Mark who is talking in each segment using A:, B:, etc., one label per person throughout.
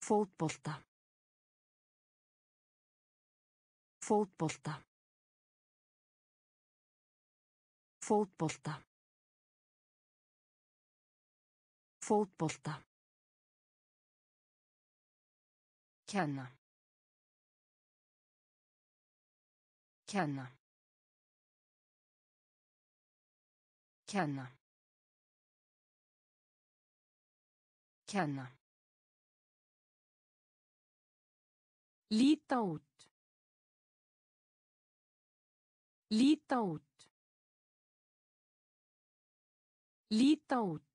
A: Fótbolta. Fótbolta. Fótbolta. Fótbolta. Kenna. Kenna. Kenna. Kenna. Líta út. Líta út. Líta út.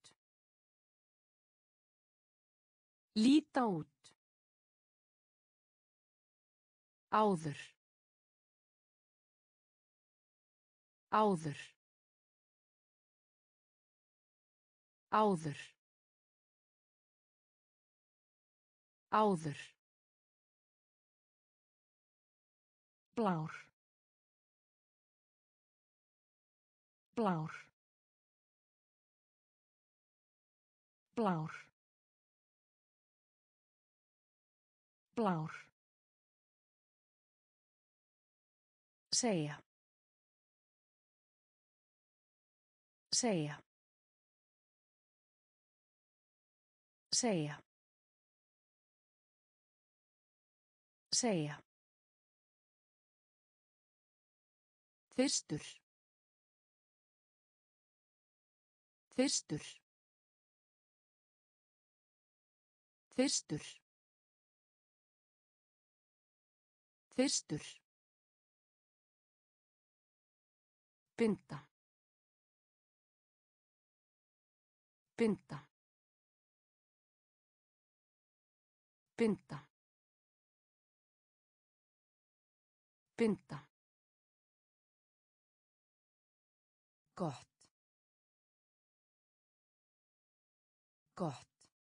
A: Líta út. Áður. Áður. Áður. Áður. Blár. Blár. Blár. Blár. Segja. Segja. Segja. Segja. Fyrstur. Fyrstur. Fyrstur. Fyrstur. Binda. Binda. Binda. Binda. Gott. Gott.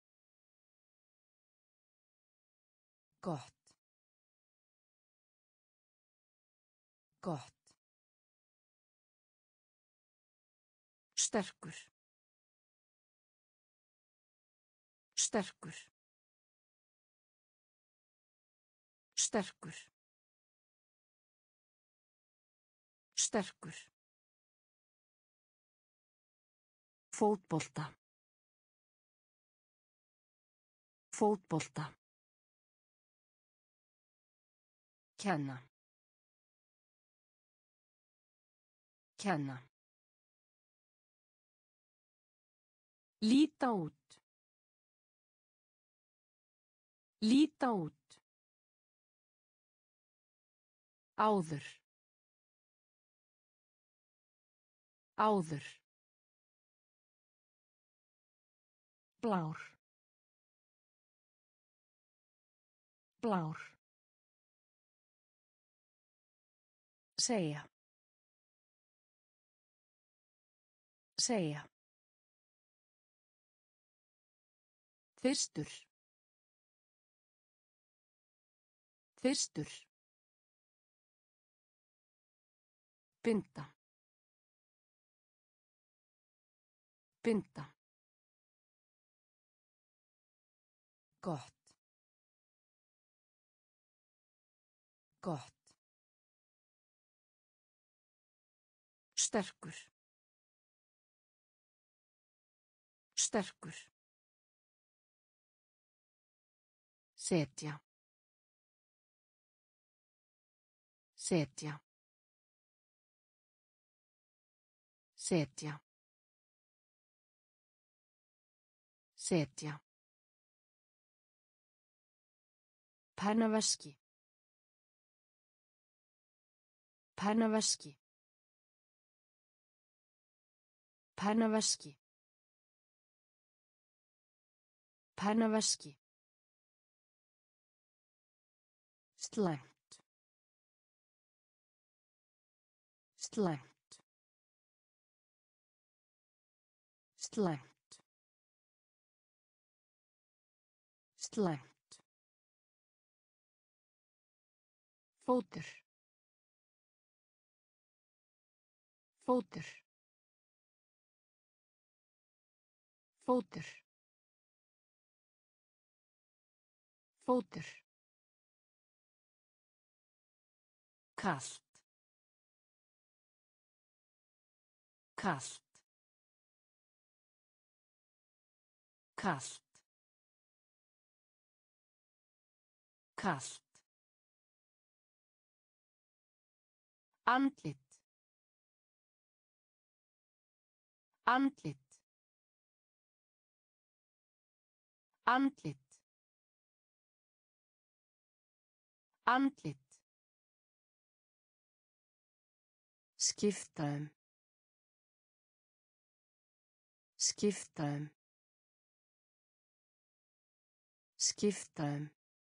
A: Gott. Gott. Sterkur. Sterkur. Sterkur. Sterkur. Fótbolta. Fótbolta. Kenna. Kenna. Líta út. Líta út. Áður. Áður. Blár. Blár. Segja. Segja. Fyrstur. Fyrstur. Binda. Binda. Gott. Gott. Sterkur. Sterkur. Setja. Setja. Setja. Setja. Pennaveski. Pennaveski. Pennaveski. Pennaveski. Slæmt. Slæmt. Slæmt. Slæmt. Fótur. Fótur. Fótur. Fótur. Kalt. Kalt. Kalt. Kalt. Andlit. Andlit. Andlit. Andlit. Skipta um. Skipta um. Skipta um.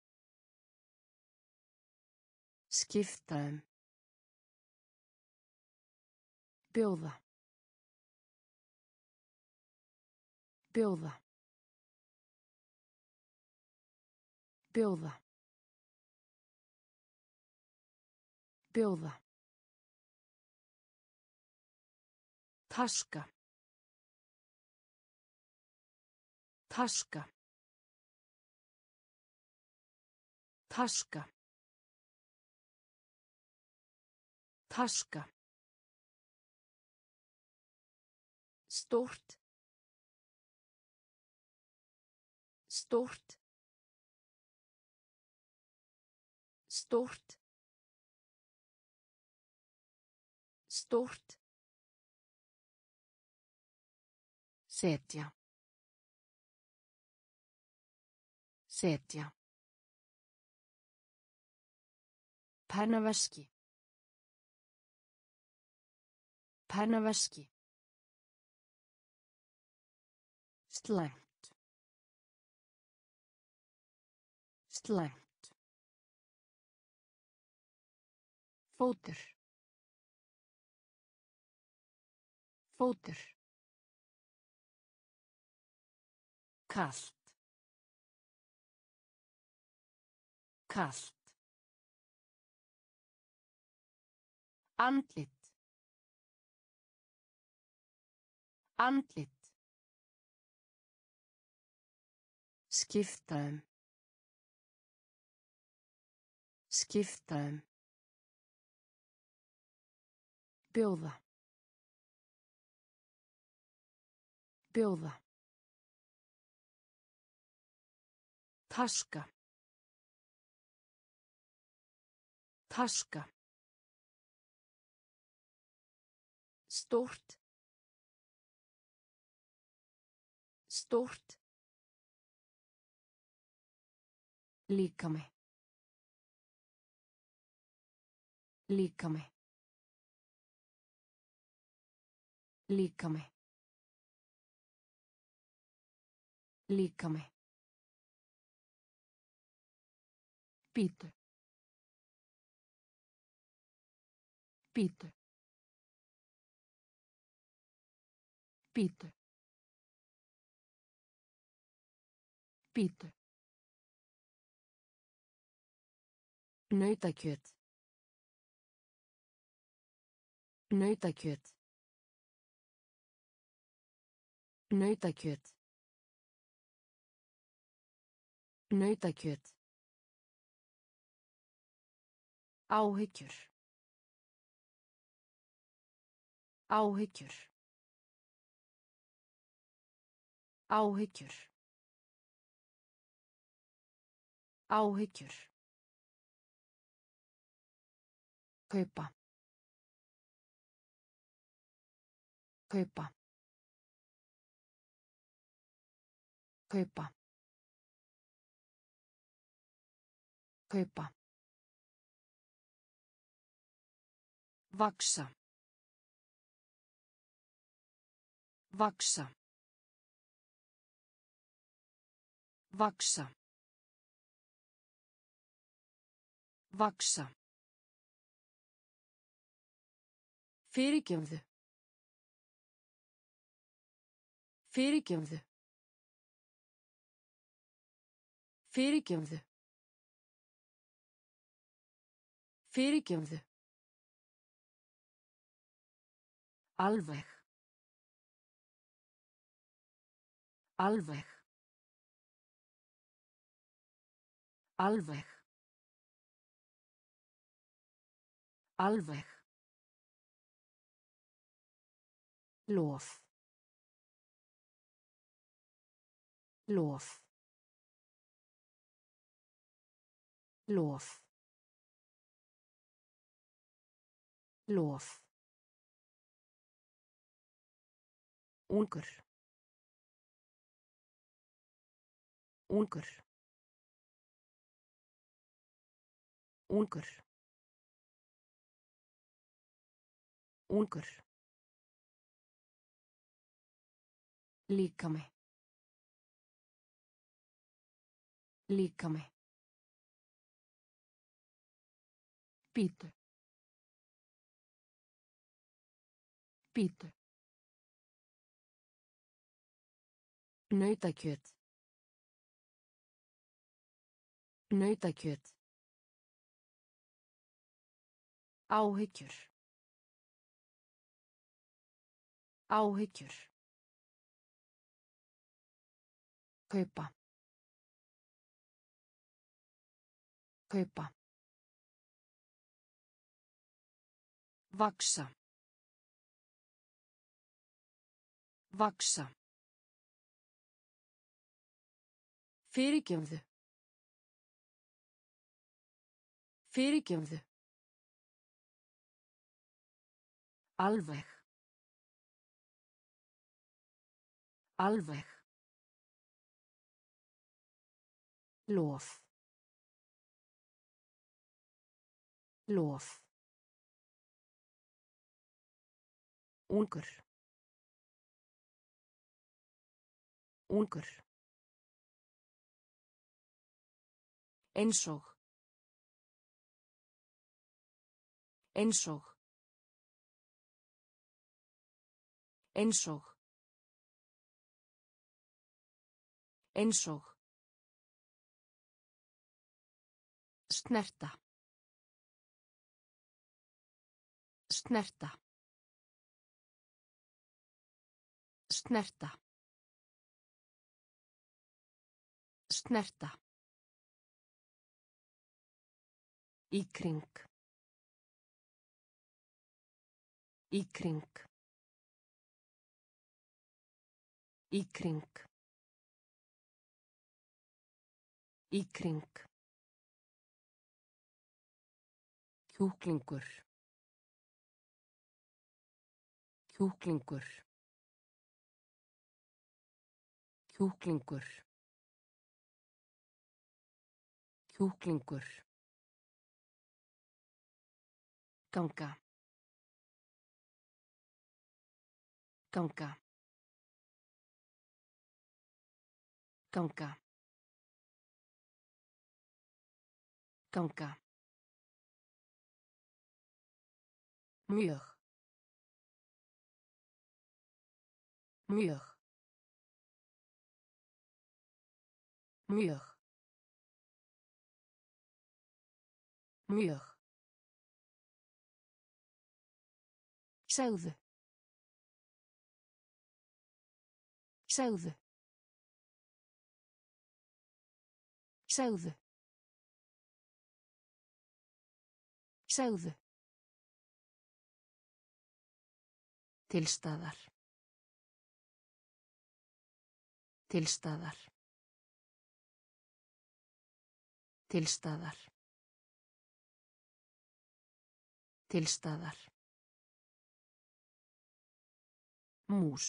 A: Skipta um. Bjóða. Bjóða. Bjóða. Bjóða. Taska. Taska. Taska. Taska. Stórt. Stórt. Stórt. Stórt. Setja. Setja. Pennaveski. Pennaveski. Slæmt. Slæmt. Fótur. Fótur. Kalt. Kalt. Andlit. Andlit. Skipta um. Skipta um. Bjóða. Bjóða. Taska. Taska. Stórt. Stórt. Líkami. Líkami. Líkami. Líkami. Bítu. Bítu. Bítu. Bítu. Nautakjöt. Nautakjöt. Nautakjöt. Nautakjöt. Áhyggjur. Áhyggjur. Áhyggjur. Áhyggjur. Kaupa. Kaupa. Kaupa. Kaupa. Vaksa. Vaksa. Vaksa. Vaksa. Fyrirgefðu. Fyrirgefðu. Fyrirgefðu. Fyrirgefðu. Alveg. Alveg. Alveg. Alveg. Lof. Lof. Lof. Lof. Ungur. Ungur. Ungur. Ungur. Líkami. Líkami. Bítu. Bítu. Nautakjöt. Nautakjöt. Áhyggjur. Áhyggjur. Kaupa. Kaupa. Vaxa. Vaxa. Fyrirgefðu. Fyrirgefðu. Alveg. Alveg. Lof. Lof. Ungur. Ungur. Einsog. Einsog. Einsog. Einsog. Snerta. Snerta. Snerta. Snerta. Í kring. Í kring. Í kring. Í kring. Kjúklingur. Kjúklingur. Kjúklingur. Kjúklingur. Ganga. Ganga. Ganga. Ganga. Mjög. Mjög. Mjög. Mjög. Segðu. Segðu. Segðu. Segðu. Tilstaðar. Tilstaðar. Tilstaðar. Tilstaðar. Mús.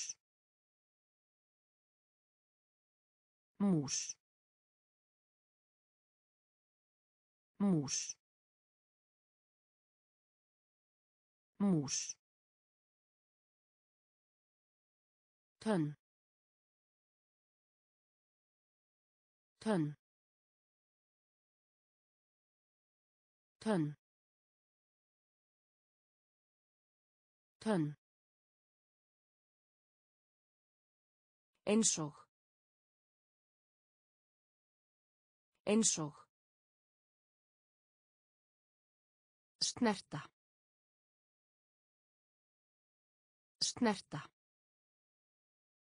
A: Mús. Mús. Mús. Tönn. Tönn. Tönn. Tönn. Einsog. Einsog. Snerta. Snerta.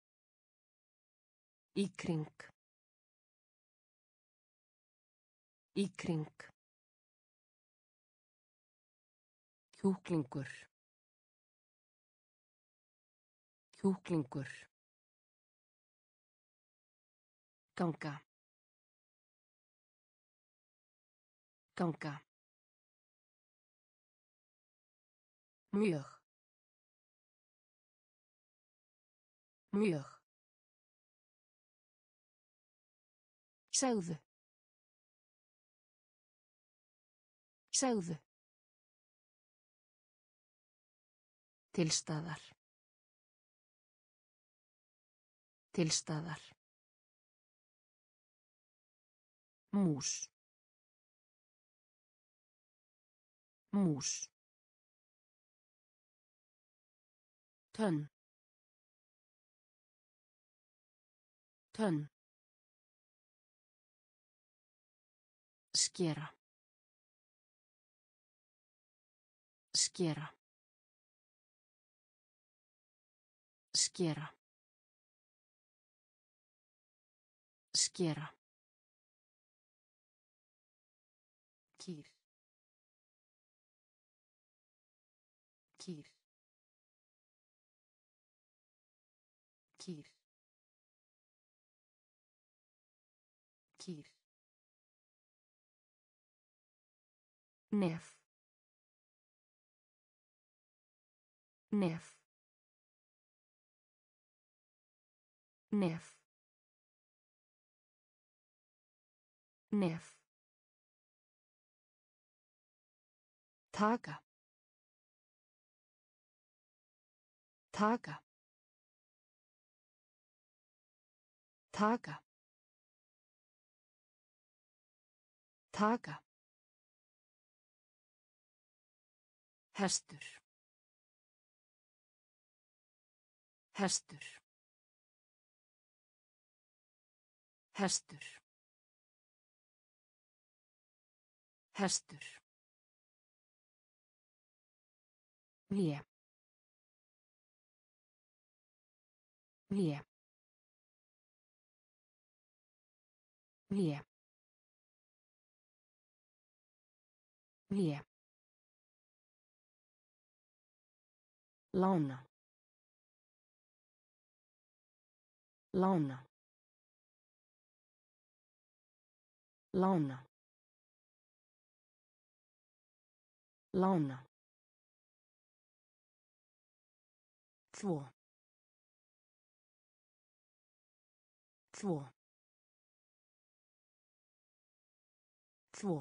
A: Í kring. Í kring. Kjúklingur. Kjúklingur. Ganga. Ganga. Mjög. Mjög. Segðu. Segðu. Tilstaðar. Tilstaðar. Mús. Mús. Tönn. Tönn. Skera. Skera. Skera. Skera. Kýr. Kýr. Kýr. Kýr. Nef. Nef. Nef. Nef. Taka. Taka. Taka. Taka. Hestur. Hestur. Hestur. Hestur. Vé. Vé. Vé. Vé. Lána. Lána. Lána. Lána. Þvo. Þvo. Þvo.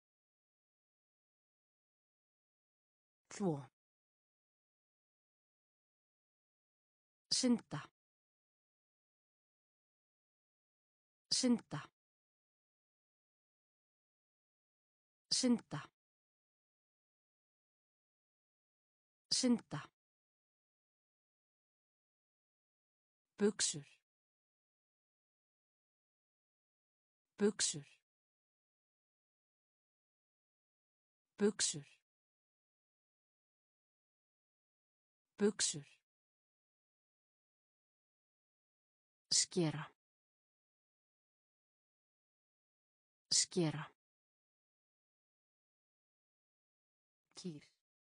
A: Þvo. Synda. Synda. Synda. Synda. Buxur. Buxur. Buxur. Buxur. Skera. Skera. Kýr.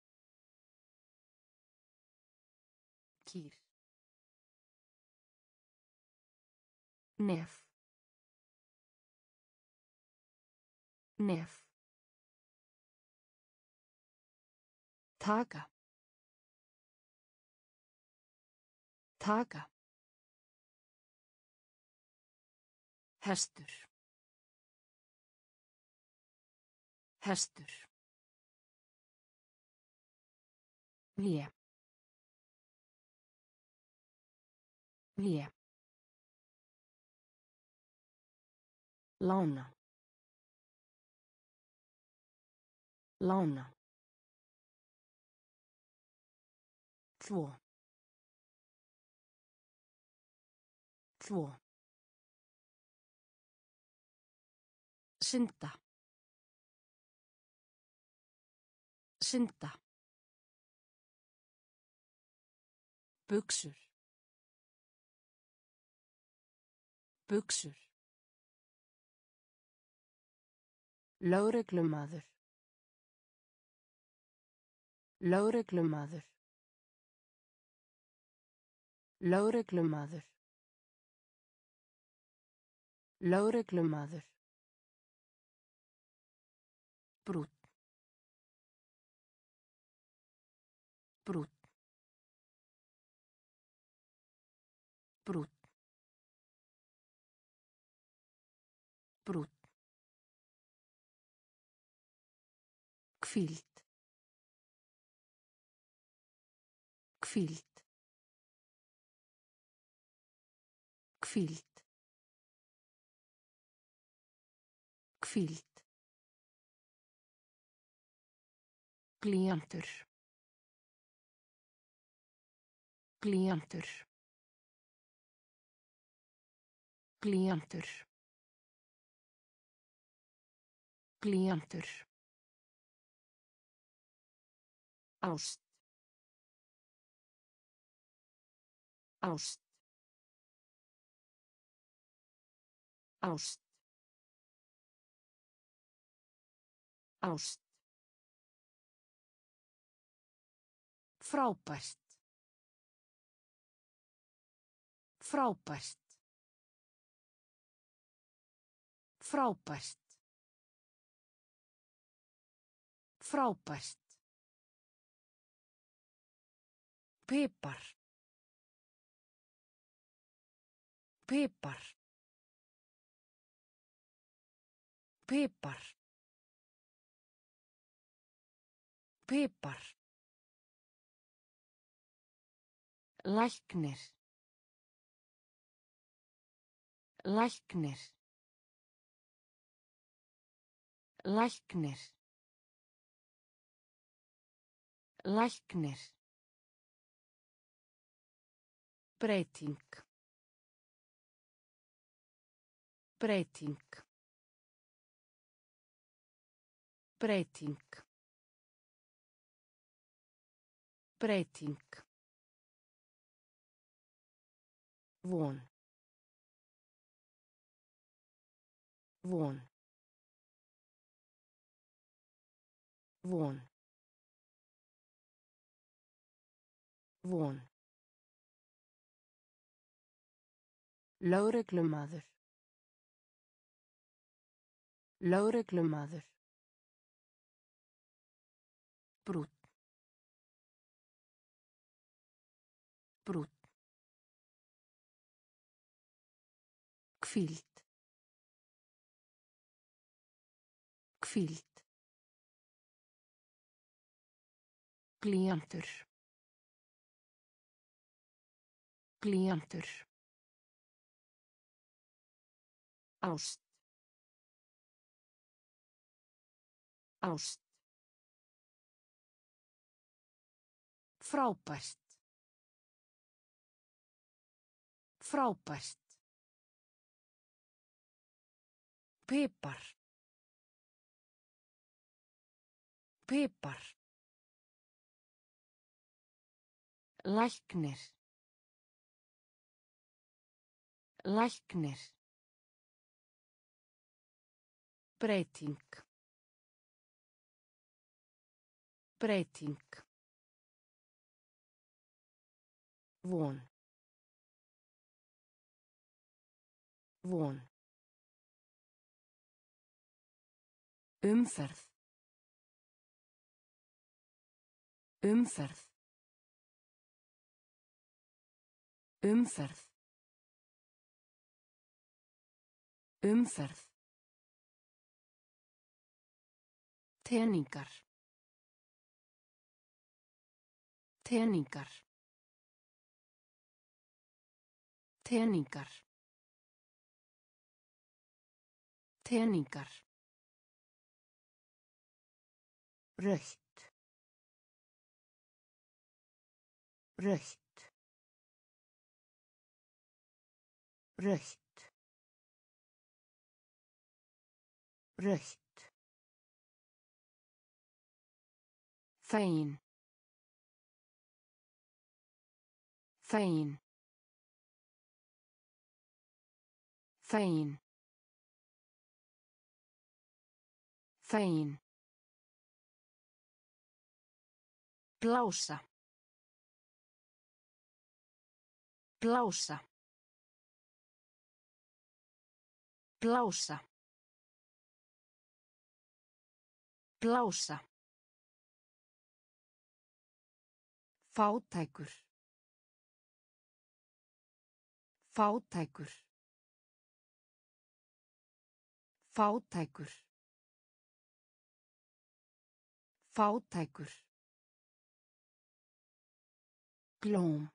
A: Kýr. Nef. Nef. Taka. Taka. Hestur. Hestur. Vé. Vé. Lána. Lána. Þvo. Þvo. Synda. Synda. Buxur. Buxur. Lögreglumaður. Lögreglumaður. Lögreglumaður. Lögreglumaður. Brúnn. Brúnn. Brúnn. Brúnn. Hvíld. Hvíld. Hvíld. Hvíld. Blýantur. Blýantur. Blýantur. Blýantur. Ást. Ást. Ást. Ást. Frábært. Frábært. Frábært. Frábært. Pipar. Pipar. Pipar. Pipar. Læknir. Læknir. Læknir. Læknir. Breyting. Breyting. Breyting. Breyting. Von. Von. Von. Von. Lögreglumaður. Lögreglumaður. Brúnn. Brúnn. Hvíld. Hvíld. Blýantur. Blýantur. Ást. Ást. Frábært. Frábært. Pipar. Pipar. Læknir. Læknir. Breyting. Breyting. Von. Von. Umferð. Umferð. Umferð. Umferð. Teningar. Teningar. Teningar. Teningar. Rautt. Rautt. Rautt. Rautt. Fegin. Fegin. Fegin. Fegin. Blása. Blása. Blása. Blása. Fátækur. Fátækur. Fátækur. Fátækur. Glóm.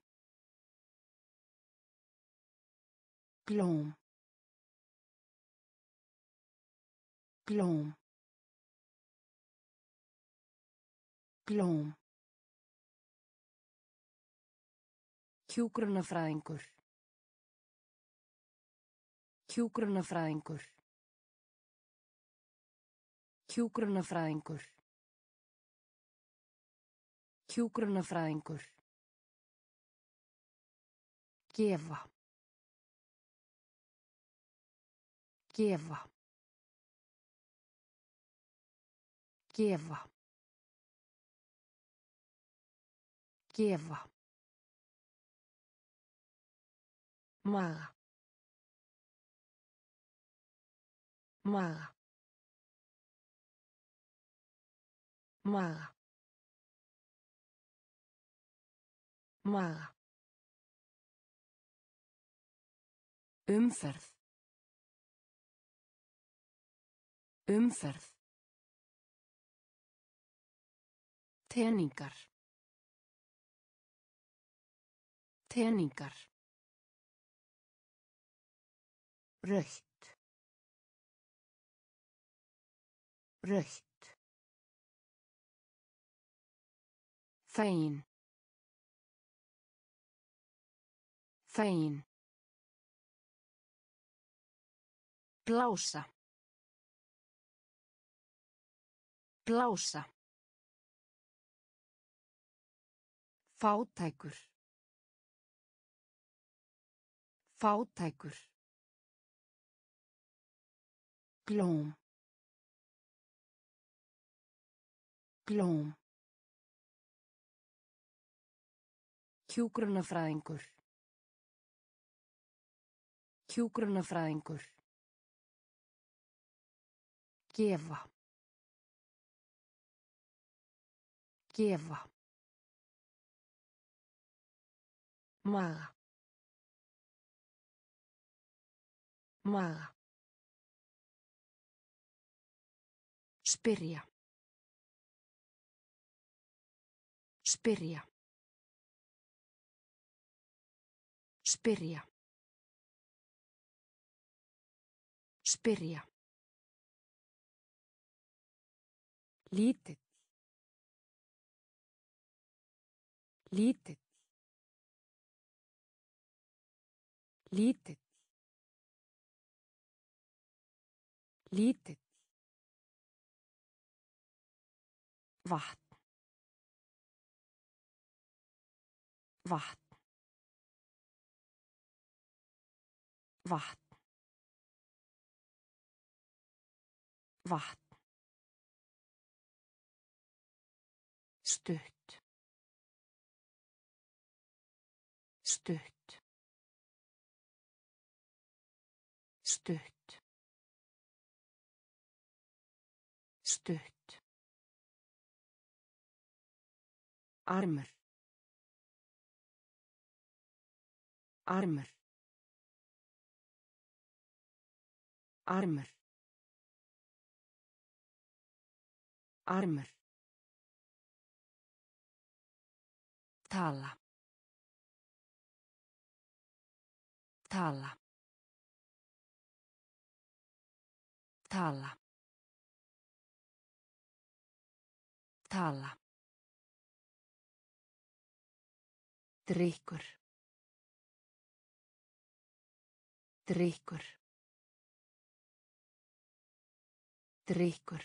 A: Glóm. Glóm. Glóm. Hjúkrunarfræðingur. Hjúkrunarfræðingur. Hjúkrunarfræðingur. Hjúkrunarfræðingur. Gefa. Gefa. Gefa. Gefa. Maga. Maga. Maga. Maga. Umferð. Umferð. Teningar. Teningar. Rautt. Rautt. Fegin. Fegin. Blása. Blása. Fátækur. Fátækur. Glóm. Glóm. Hjúkrunarfræðingur. Hjúkrunarfræðingur. Gefa. Gefa. Maga. Maga. Spyrja. Spyrja. Spyrja. Spyrja. Lítill. Lítill. Lítill. Lítill. Vatn. Vatn. Vatn. Vatn. Stutt. Stutt. Stutt. Stutt. Armur. Armur. Armur. Armur. Tala. Tala. Tala. Tala. Drykkur. Drykkur. Drykkur.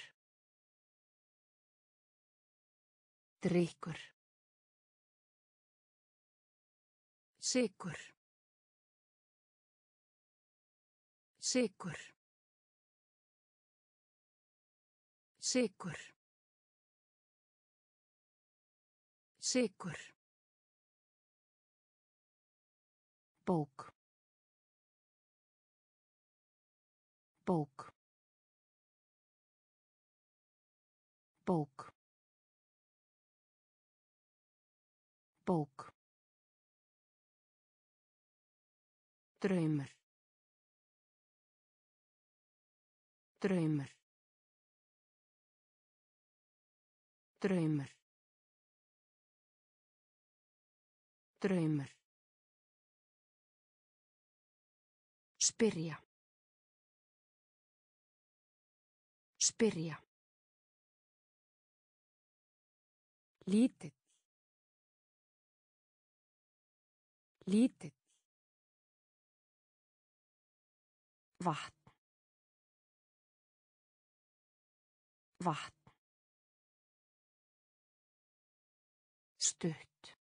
A: Drykkur. Sykur. Sykur. Sykur. Sykur. Bók. Bók. Bók. Bók. Draumur. Draumur. Draumur. Draumur. Spyrja. Spyrja. Lítill. Lítill. Vatn. Vatn. Stutt.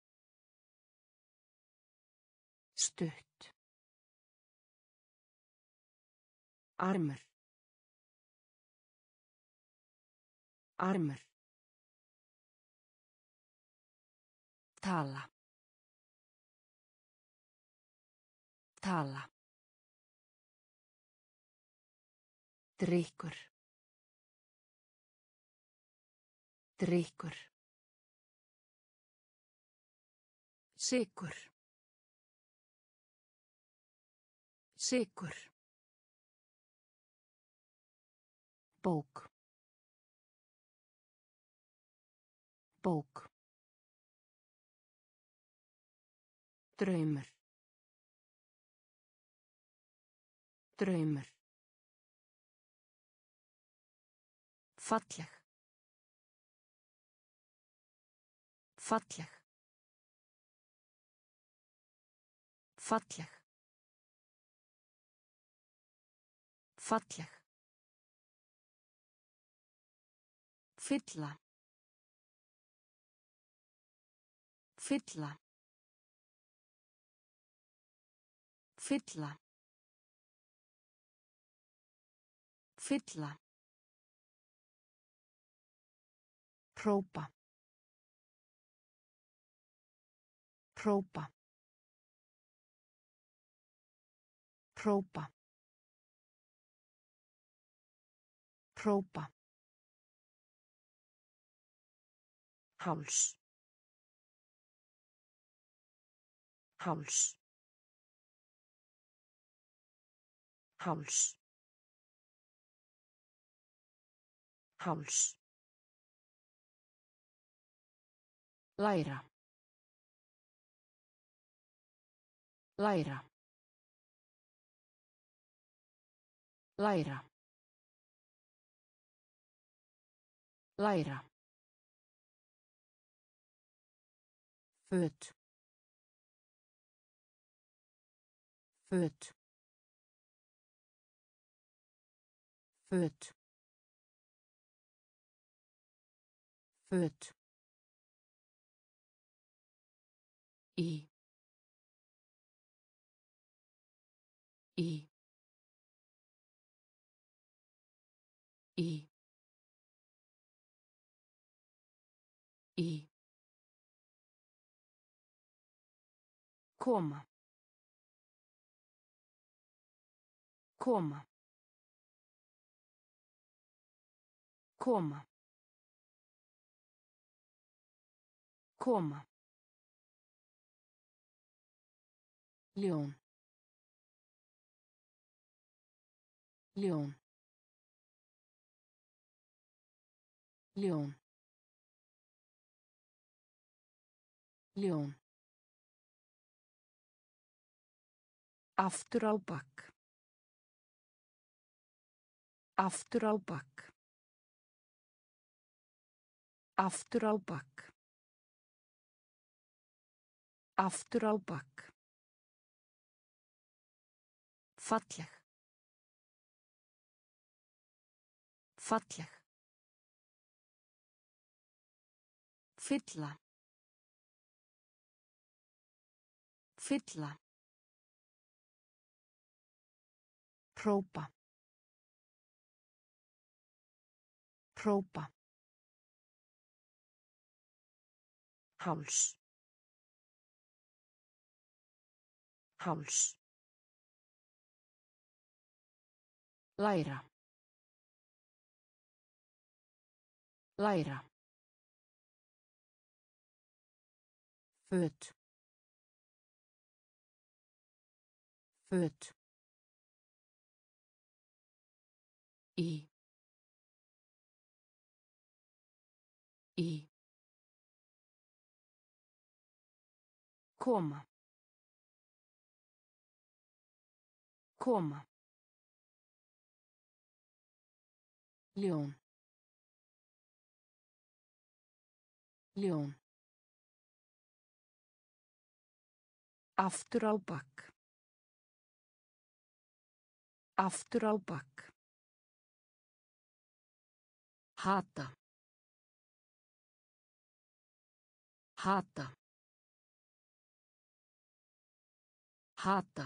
A: Stutt. Armur. Armur. Tala. Tala. Drykkur. Drykkur. Sykur. Sykur. Bók. Bók. Draumur. Draumur. Falleg. Falleg. Falleg. Falleg. Fylla. Fylla. Fylla. Fylla. Hrópa. Hrópa. Hrópa. Hrópa. Háls. Háls. Háls. Háls. Læra. Læra. Læra. Læra. Föt. Föt. Föt. Föt. Í. Í. Í. Í. Koma. Koma. Koma. Koma. Ljón. Ljón. Ljón. Ljón. Aftur á bak. Aftur á bak. Aftur á bak. Aftur á bak. Falleg. Falleg. Fylla. Fylla. Hrópa. Hrópa. Háls. Háls. Læra. Læra. Föt. Föt. Í. Í. Koma. Koma. Ljón. Ljón. Aftur á bak. Aftur á bak. Hata. Hata. Hata.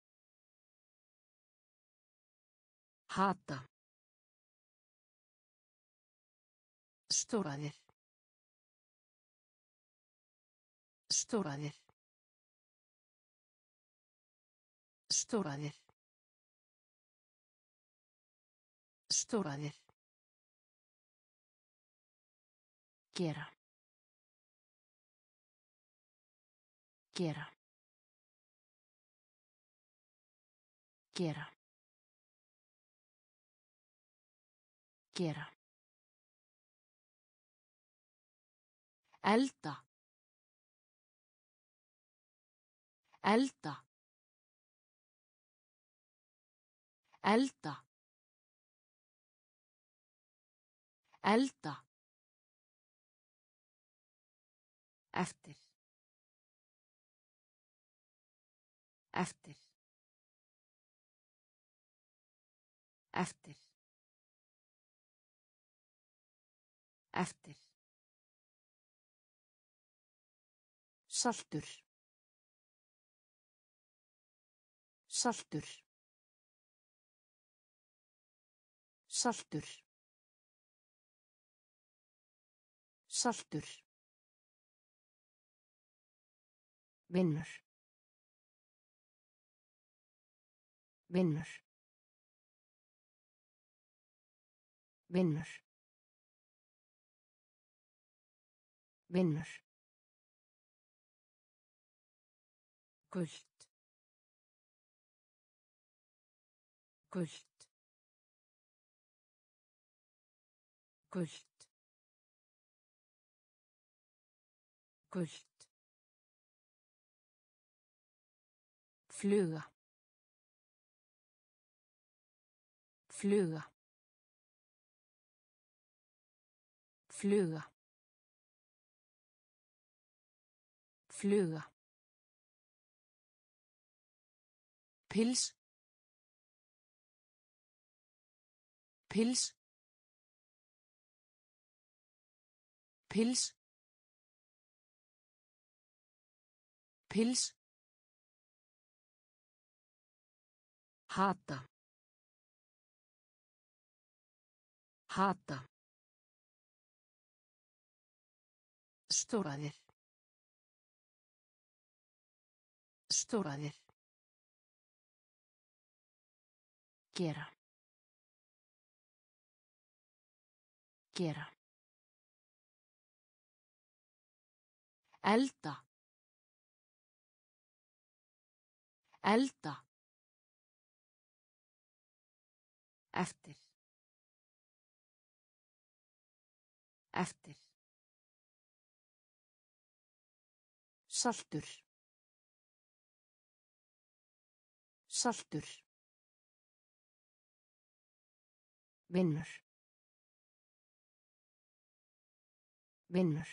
A: Hata. Stóraðir. Stóraðir. Stóraðir. Stóraðir. Gera. Gera. Gera. Gera. Elda. Elda. Elda. Elda. Eftir. Eftir. Eftir. Eftir. Saltur. Saltur. Saltur. Saltur. Vinnur. Vinnur. Vinnur. Vinnur. Gult. Gult. Gult. Gult. Fluga. Fluga. Fluga. Fluga. Pils. Pils. Pils. Pils. Hata. Hata. Stóraðir. Stóraðir. Gera. Gera. Elda. Elda. Eftir. Eftir. Saltur. Saltur. Vinnur. Vinnur.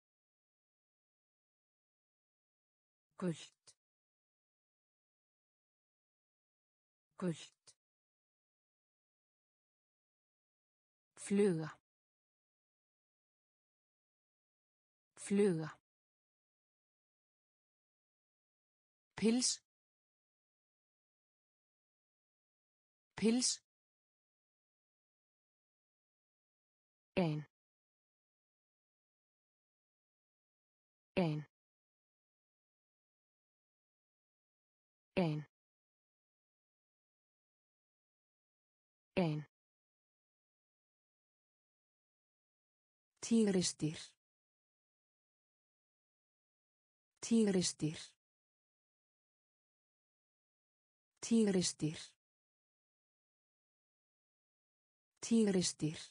A: Gult. Gult. Fluga. Fluga. Pils. Pils. Ein. Ein. Ein. Ein. Tígrisdýr. Tígrisdýr. Tígrisdýr. Tígrisdýr.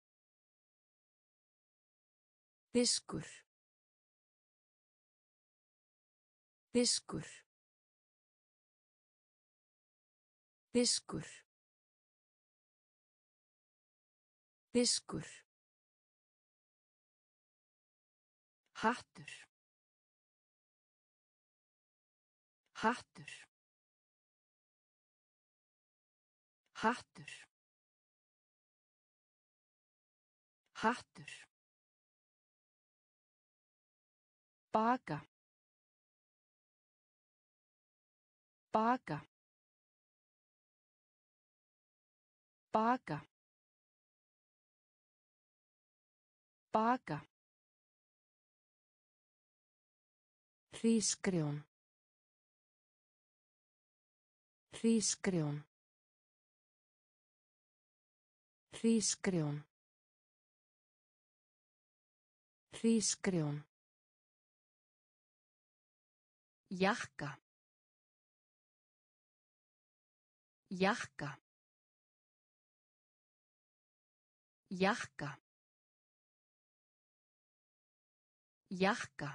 A: Diskur. Diskur. Diskur. Diskur. Hattur. Hattur. Hattur. Hattur. Baka. Baka. Baka. Baka. Hrísgrjón. Hrísgrjón. Hrísgrjón. Hrísgrjón. Jakka. Jakka. Jakka. Jakka.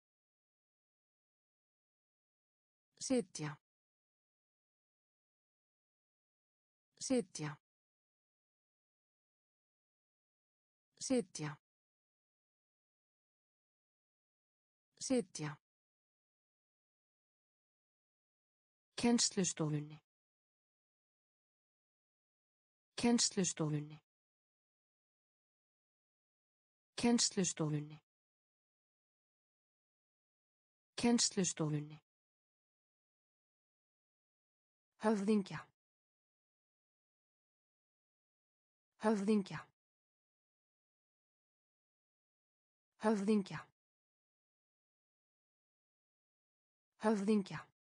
A: Sitja. Sitja. Sitja. Sitja. Kennslustofunni. Kennslustofunni. Kennslustofunni. Kennslustofunni. Höfðingja. Höfðingja. Höfðingja. Höfðingja.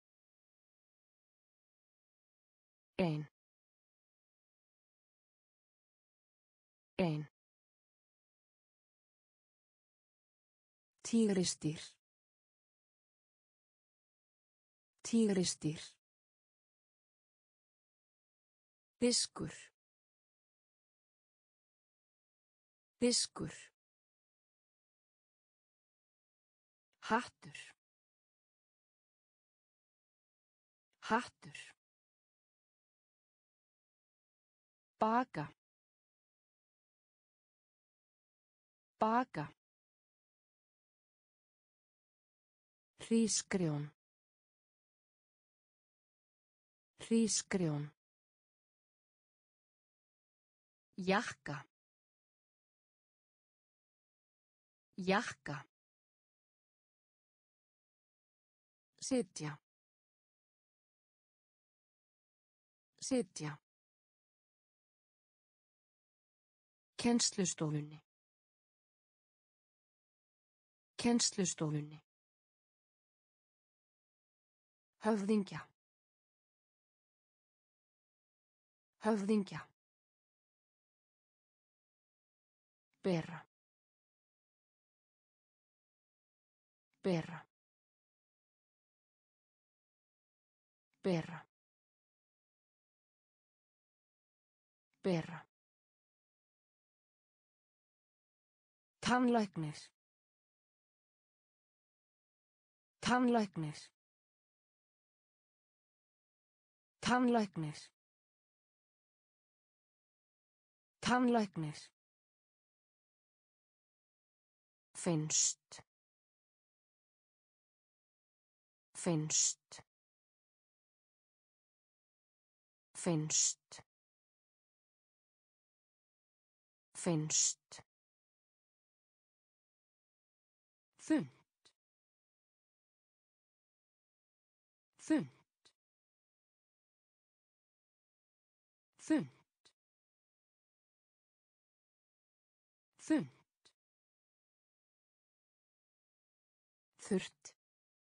A: Ein. Ein. Tígrisdýr. Tígrisdýr. Diskur. Diskur. Hattur. Hattur. Baka. Baka. Hrísgrjón. Hrísgrjón. Jakka. Jakka. Sitja. Sitja. Kennslustofunni. Kennslustofunni. Höfðingja. Höfðingja. Bera. Bera. Bera. Bera. Tannlæknir. Tannlæknir. Tannlæknir. Tannlæknir. Finnst. Finnst. Finnst. Finnst. Þunnt. Þunnt. Þunnt. Þunnt. Þurrt.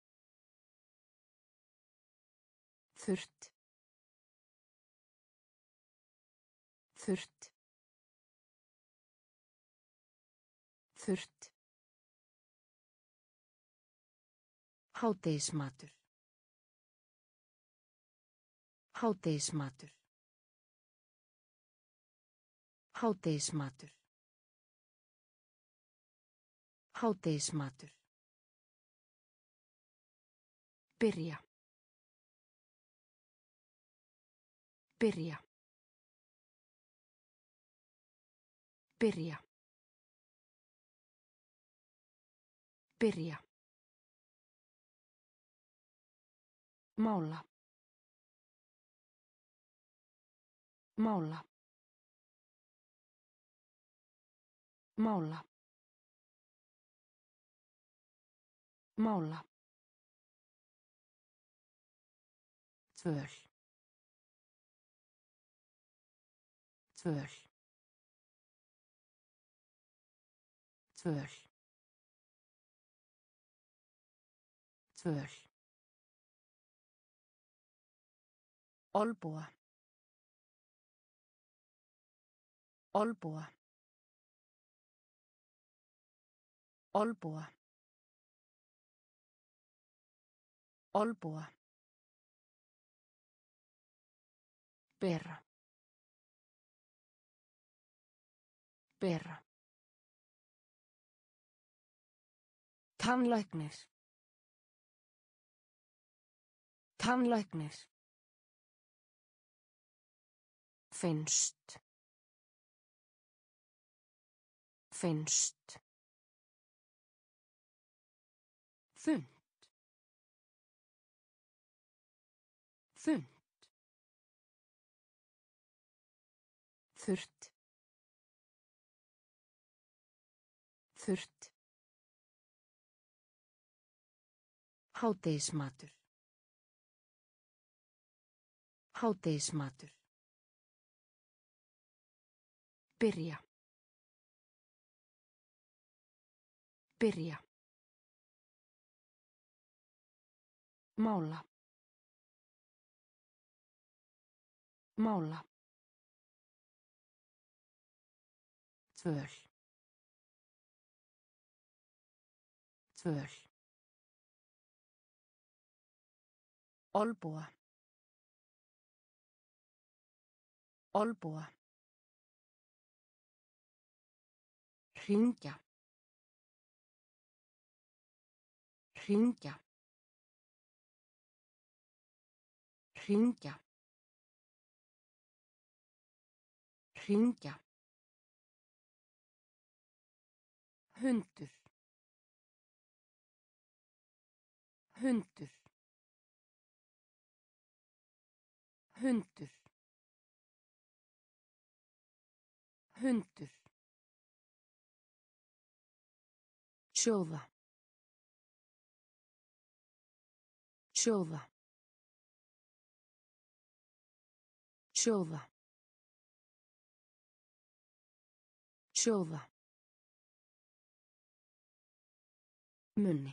A: Þurrt. Þurrt. Þurrt. Hádegismatur. Hádegismatur. Hádegismatur. Hádegismatur. Byrja. Byrja. Byrja. Byrja. Mála. Mála. Mála. Mála. Tvöl. Tvöl. Tvöl. Tvöl. Olbúa. Olbúa. Olbúa. Olbúa. Bera. Bera. Tannlæknir. Tannlæknir. Finnst. Finnst. Þunnt. Þunnt. Þurrt. Þurrt. Hádegismatur. Hádegismatur. Byrja. Byrja. Mála. Mála. Tvöl. Tvöl. Olbúa. Olbúa. Hringja. Hringja. Hringja. Hringja. Hundur. Hundur. Hundur. Hundur. Sjóða. Sjóða. Sjóða. Sjóða. Munni.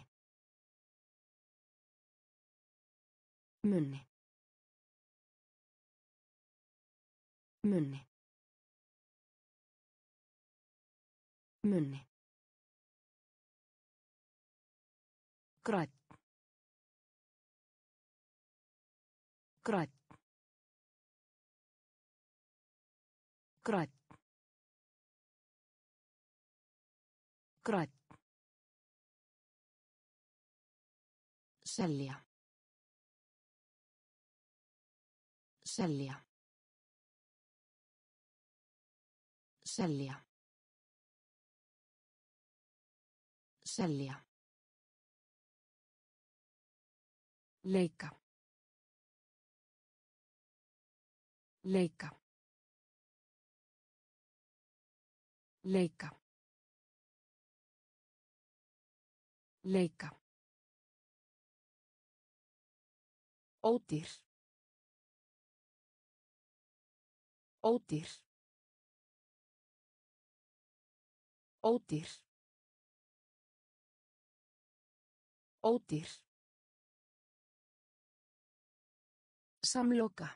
A: Munni. Munni. Munni. Grænn. Grænn. Grænn. Grænn. Selja. Selja. Selja. Selja. Leika. Leika. Leika. Leika. Ódýr. Ódýr. Ódýr. Ódýr. Samloka.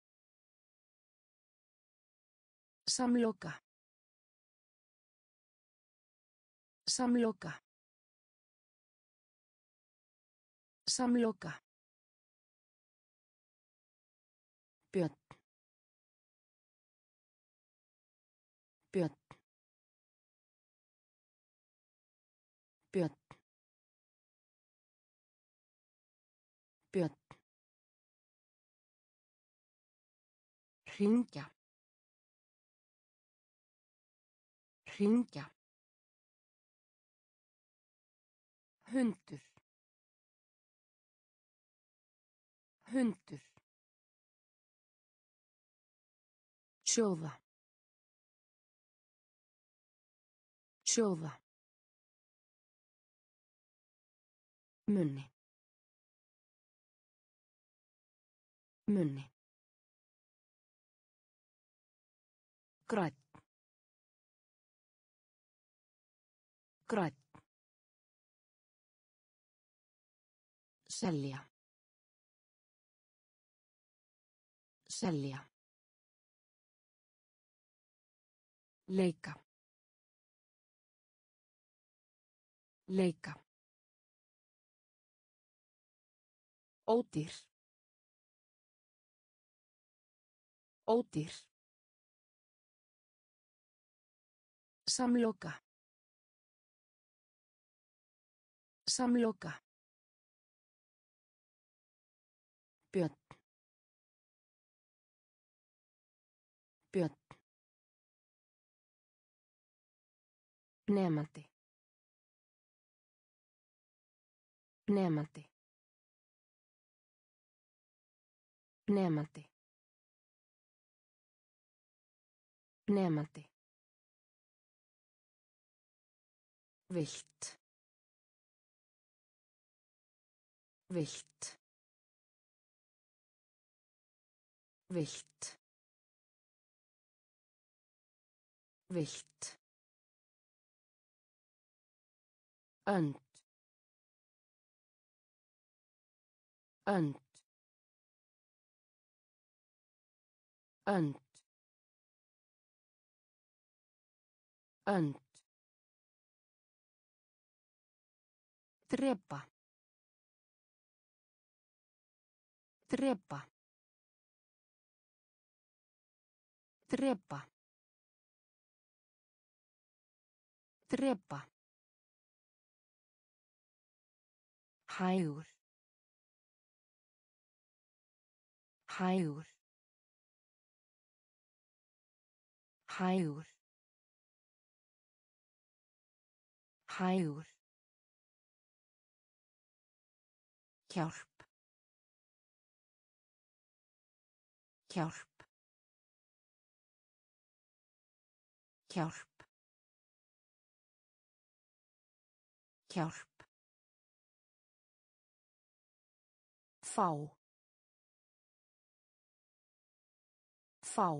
A: Samloka. Samloka. Samloka. Björn. Björn. Björn. Björn. Hringja. Hringja. Hundur. Hundur. Sjóða. Sjóða. Munni. Munni. Grænn. Grænn. Selja. Selja. Leika. Leika. Ódýr. Ódýr. Samloka. Samloka. Björn. Björn. Nemandi. Nemandi. Nemandi. Nemandi. Vilt. Vilt. Vilt. Vilt. Önd. Önd. Önd. Önd. Drepa. Drepa. Drepa. Drepa. Hægur. Hægur. Hægur. Hægur. Hjálp. Hjálp. Hjálp. Hjálp. Fá. Fá.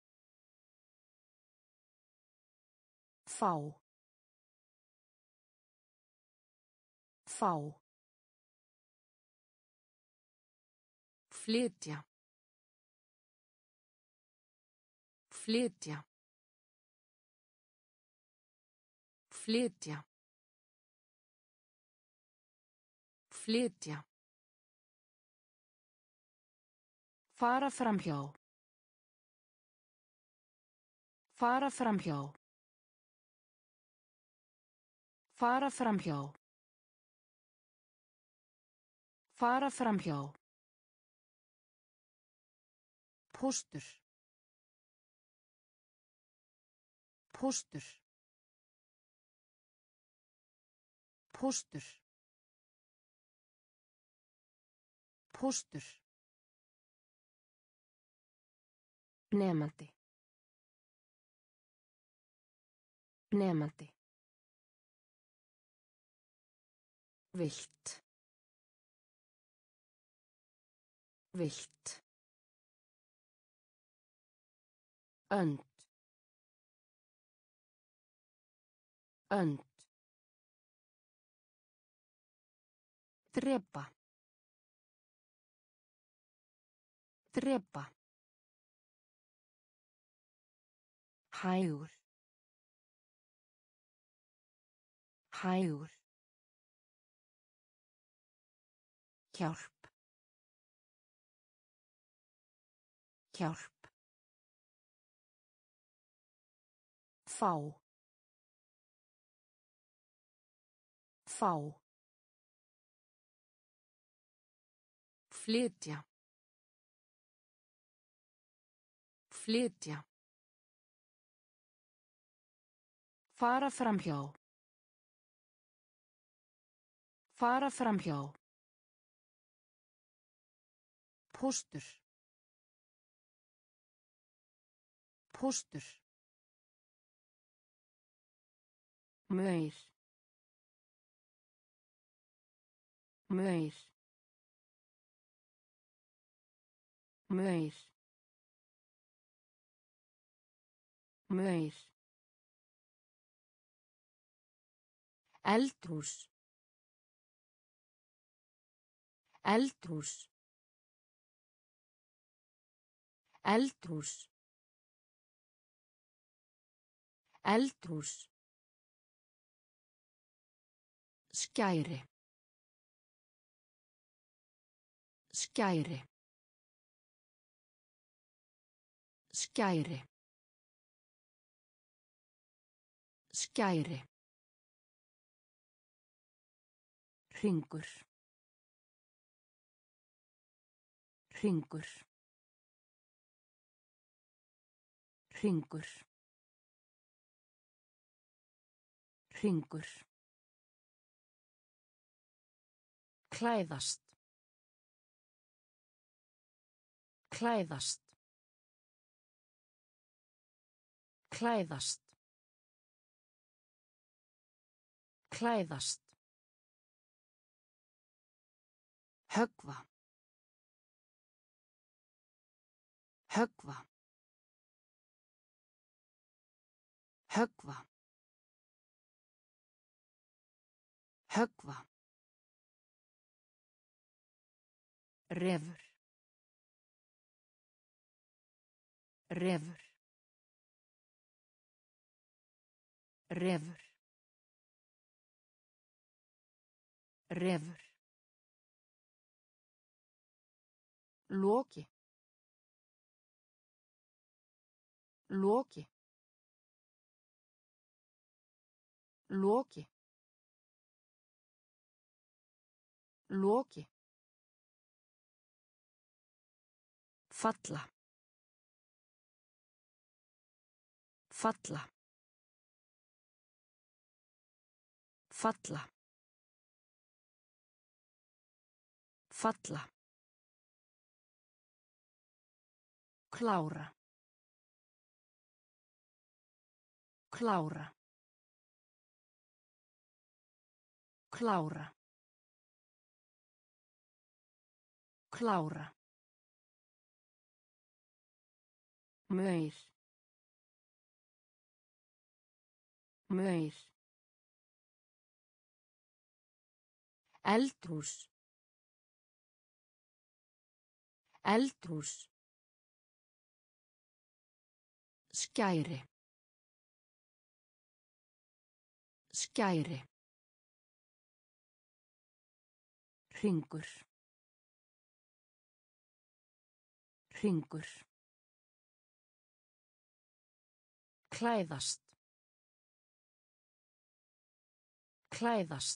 A: Fá. Fá. Flytja. Flytja. Flytja. Flytja. Fara framhjá. Fara framhjá. Fara framhjá. Fara framhjá. Póstur. Póstur. Póstur. Póstur. Nemandi. Nemandi. Vilt. Vilt. Önd. önd, drepa, drepa, hægur, hægur, hjálp, hjálp, fá, fá, flytja, flytja, fara framhjá, fara framhjá, póstur, póstur, maur, maur, maur, maur, eldhús, eldhús, eldhús, eldhús, skæri, skæri, skæri, skæri, hringur, hringur, hringur, hringur, klæðast, klæðast, klæðast, klæðast, höggva, höggva, höggva, höggva, refur, refur, refur, refur, loki, loki, loki, loki, falla, falla, falla, falla, klára, klára, klára, klára, maur, maur, eldhús, eldhús, skæri, skæri, hringur, hringur, klæðast, klæðast,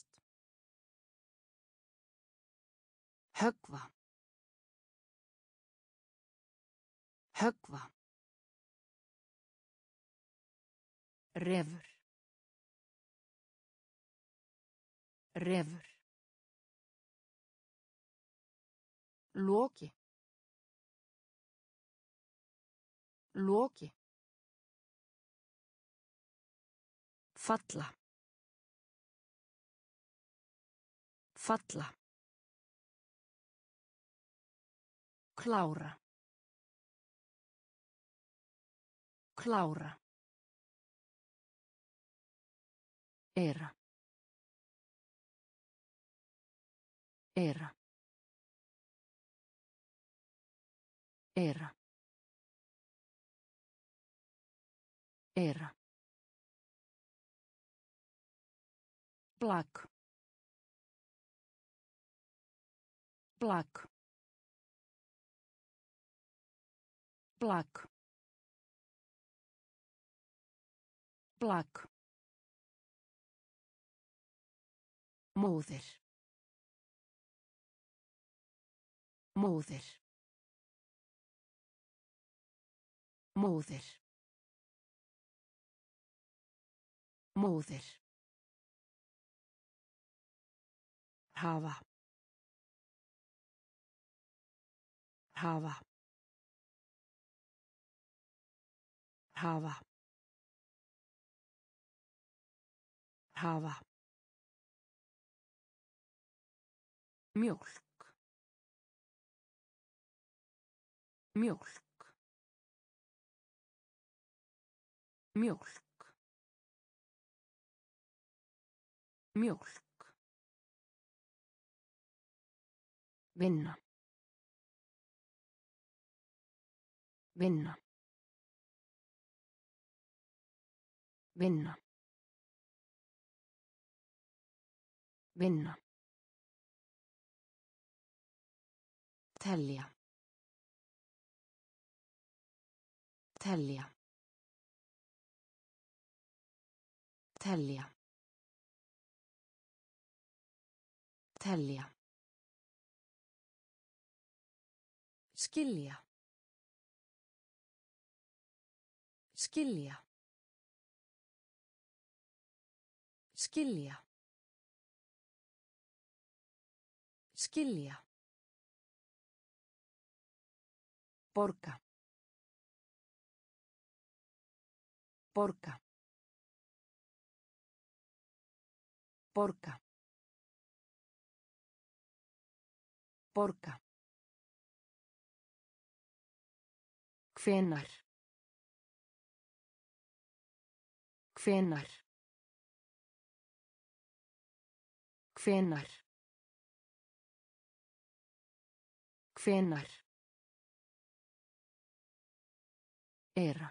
A: höggva, höggva, refur, refur, loki, loki, falla, falla, klára, klára, Eyra. Eyra. Eyra. Eyra. Placo. Placo. Placo. Placo. Móðir. Móðir. Móðir. Móðir. Hafa. Hafa. Hafa. Hafa. Mjólk. Mjólk. Mjólk. Mjólk. Vinna. Vinna. Vinna. Vinna. Telja. Telja. Telja. Telja. Skilja. Skilja. Skilja. Skilja. Borga. Borga. Borga. Borga. Hvenær. Hvenær. Hvenær. Hvenær. Eyra.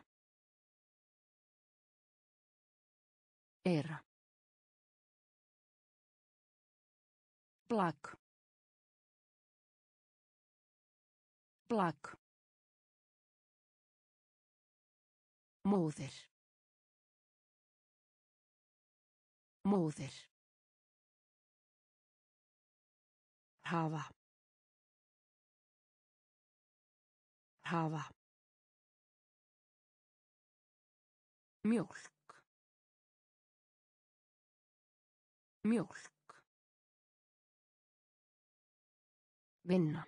A: Eyra. Placo. Placo. Móðir. Móðir. Hafa. Hafa. Mjólk. Mjólk. Vinna.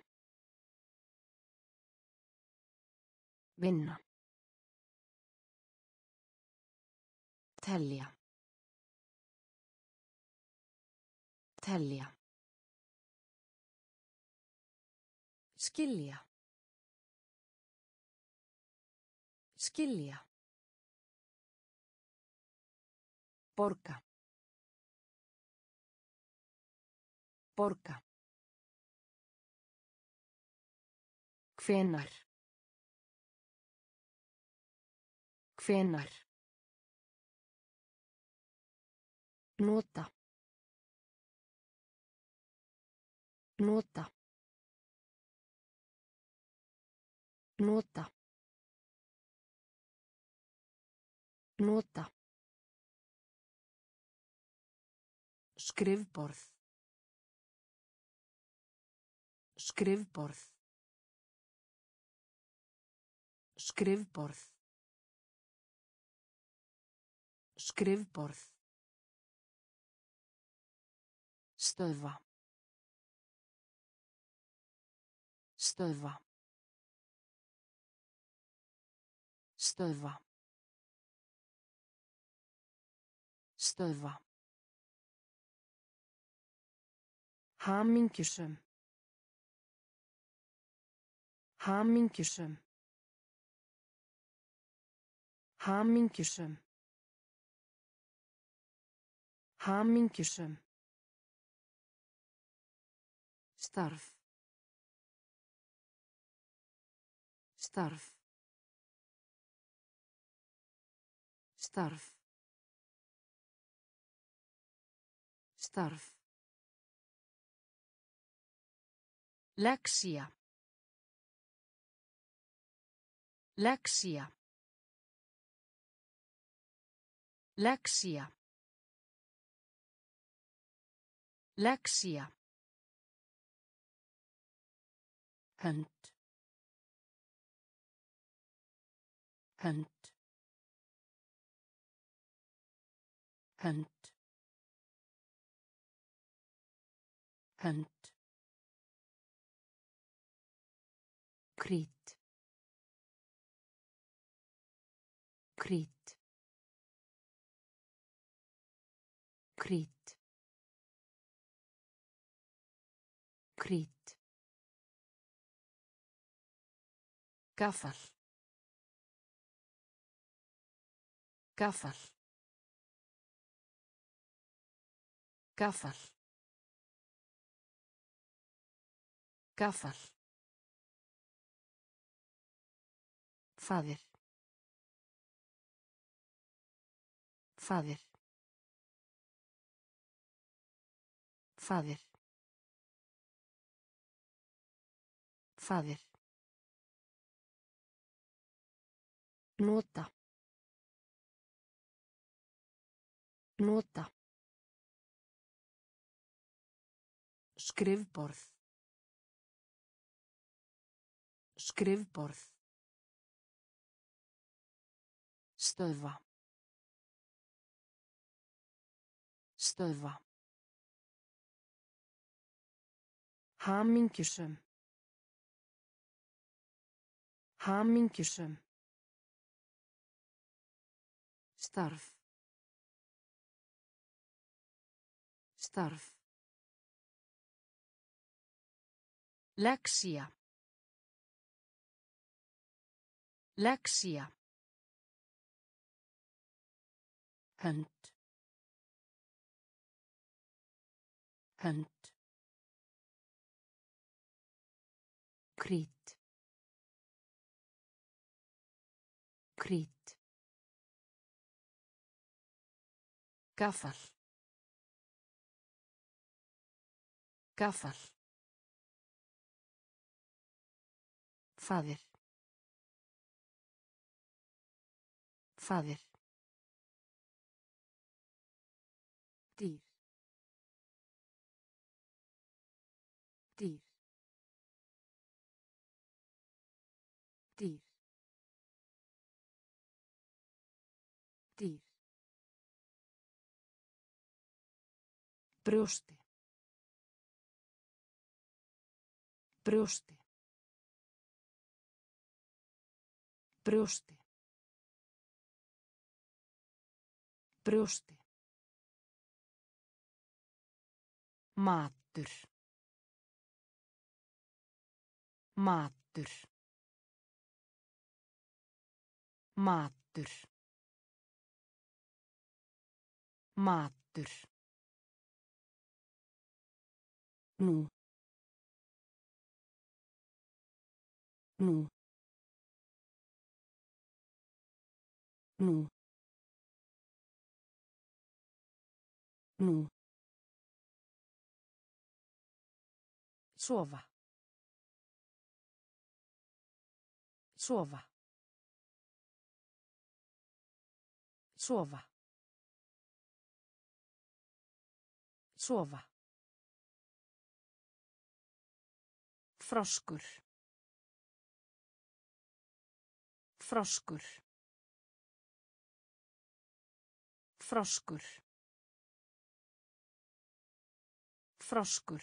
A: Vinna. Telja. Telja. Skilja. Skilja. Borga. Borga. Hvenær. Hvenær. Nota. Nota. Nota. Nota. Skrifborð. Skrifborð. Skrifborð. Skrifborð. Stöðva. Stöðva. Stöðva. Stöðva. Hamingjusöm. Hamingjusöm. Hamingjusöm. Hamingjusöm. Starf. Starf. Starf. Starf. Lexía. Lexía. Lexía. Lexía. Hönd. Hönd. Hönd. Hönd. Krít. Krít. Krít. Krít. Gaffal. Gaffal. Gaffal. Gaffal. Faðir. Faðir. Faðir. Faðir. Nota. Nota. Skrifborð. Skrifborð. Stöðva. Stöðva. Hamingjusöm. Hamingjusöm. Starf. Starf. Lexía. Lexía. Hönd. Hönd. Krít. Krít. Gaffal. Gaffal. Faðir. Faðir. Dýr. Dýr. Dýr. Dýr. Brjósti. Brjósti. Brjósti. Brjósti. Matur. Matur. Matur. Matur. Nú. Nú. Nú. Nú. Sofa. Sofa. Sofa. Sofa. Froskur. Froskur. Froskur. Froskur.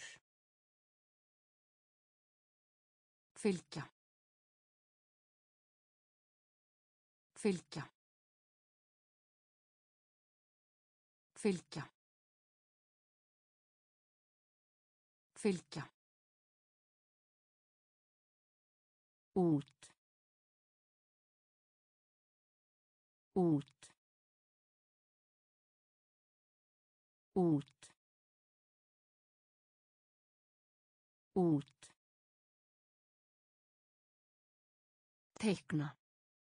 A: Fylgja. Fylgja. Fylgja. Fylgja. Út. Út. út, út, teikna,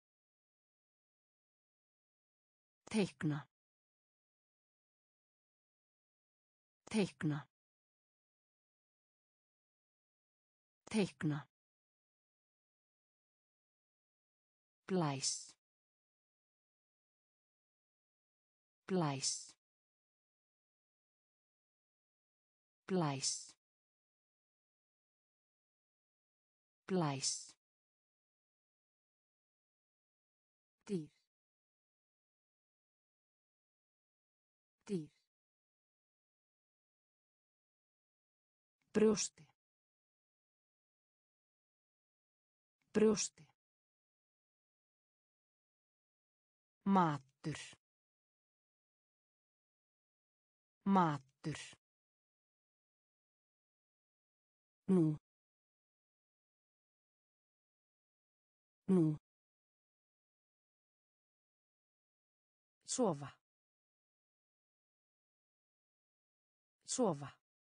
A: teikna, teikna, teikna, blæs, blæs, blæs, blæs, dýr, dýr, brjósti, brjósti, matur, matur, nú, nú, sofa, sofa,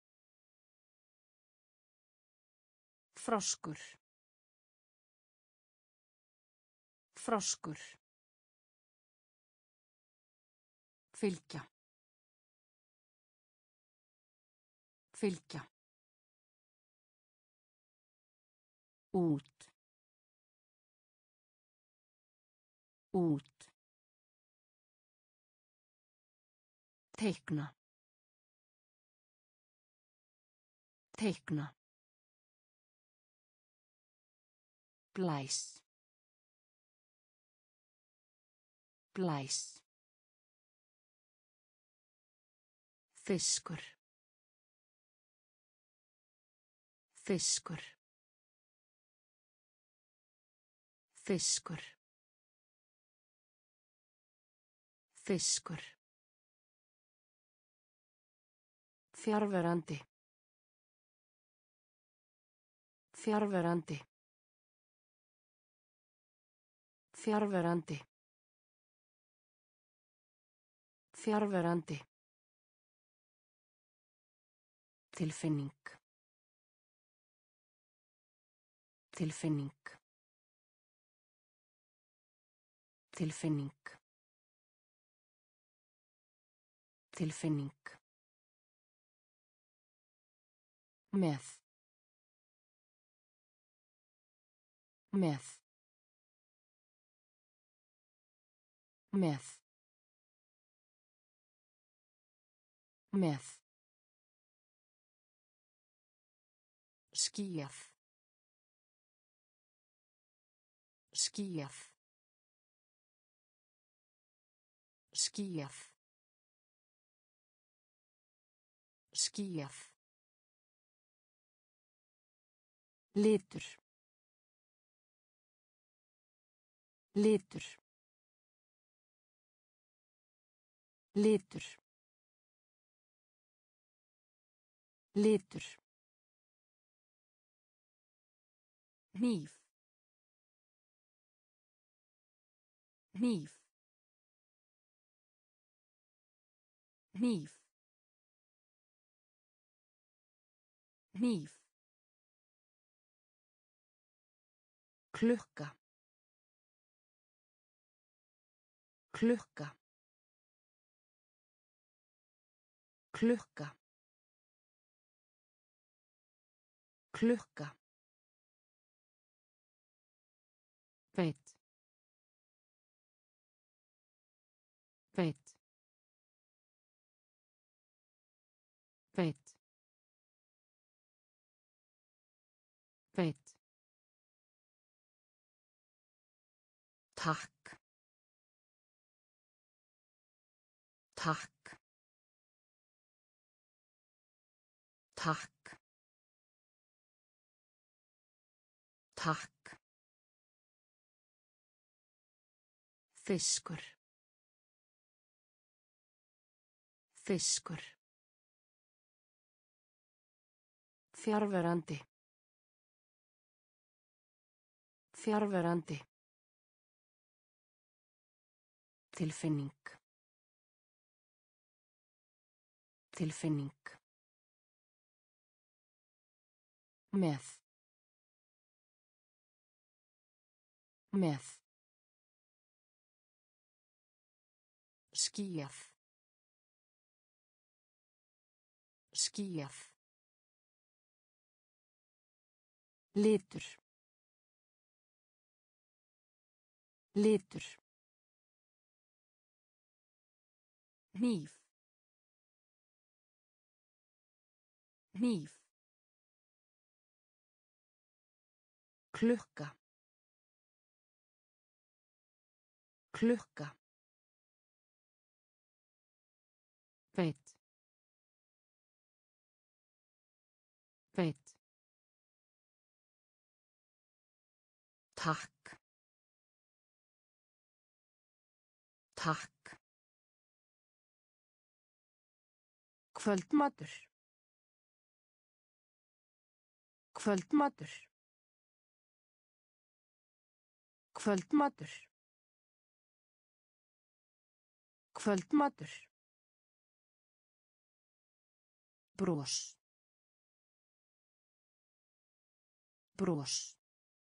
A: froskur, froskur, fylgja, fylgja, út, út, teikna, teikna, blæs, blæs, fiskur, fiskur, fiskur, fiskur, fjarverandi, fjarverandi, fjarverandi, fjarverandi, tilfinning, tilfinning, tilfinning, tilfinning, með, með, með, með, skýjað, skýjað, skýjað, skýjað, litur, litur, litur, litur, hníf, hníf, hníf, hníf, klukka, klukka, klukka, klukka, veit, veit, veit, veit, takk, takk, takk, takk, fiskur, fiskur, fjarverandi, fjarverandi, tilfinning, Tilfinning. Með. Með. Skýjað. Skýjað. Litur. Litur. Hníf. Hníf. Klukka. Klukka. Veit. Veit. Takk. Takk. Kvöldmatur. Kvöldmatur. Kvöldmatur. Kvöldmatur. Bros. Bros.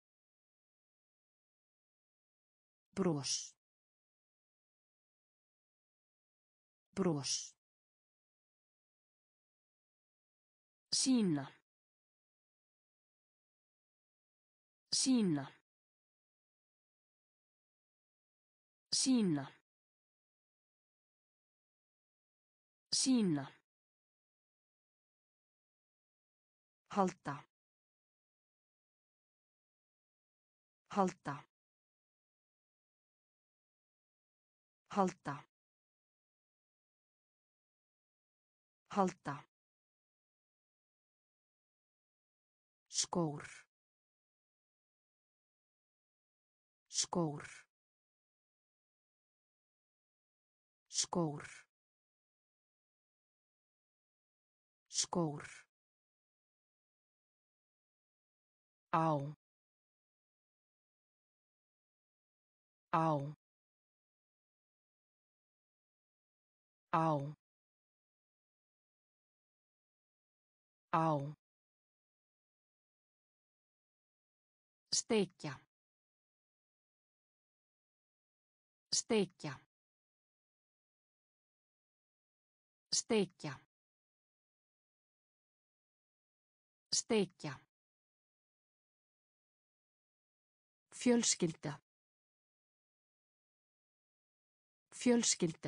A: Bros. Bros. Sýna. Sýna. Sýna. Sýna. Halda. Halda. Halda. Halda. Skór. Skór. Skór. Skór. Á. Á. Á. Á. Steikja. Steikja. Steikja. Steikja. Fjölskylda. Fjölskylda.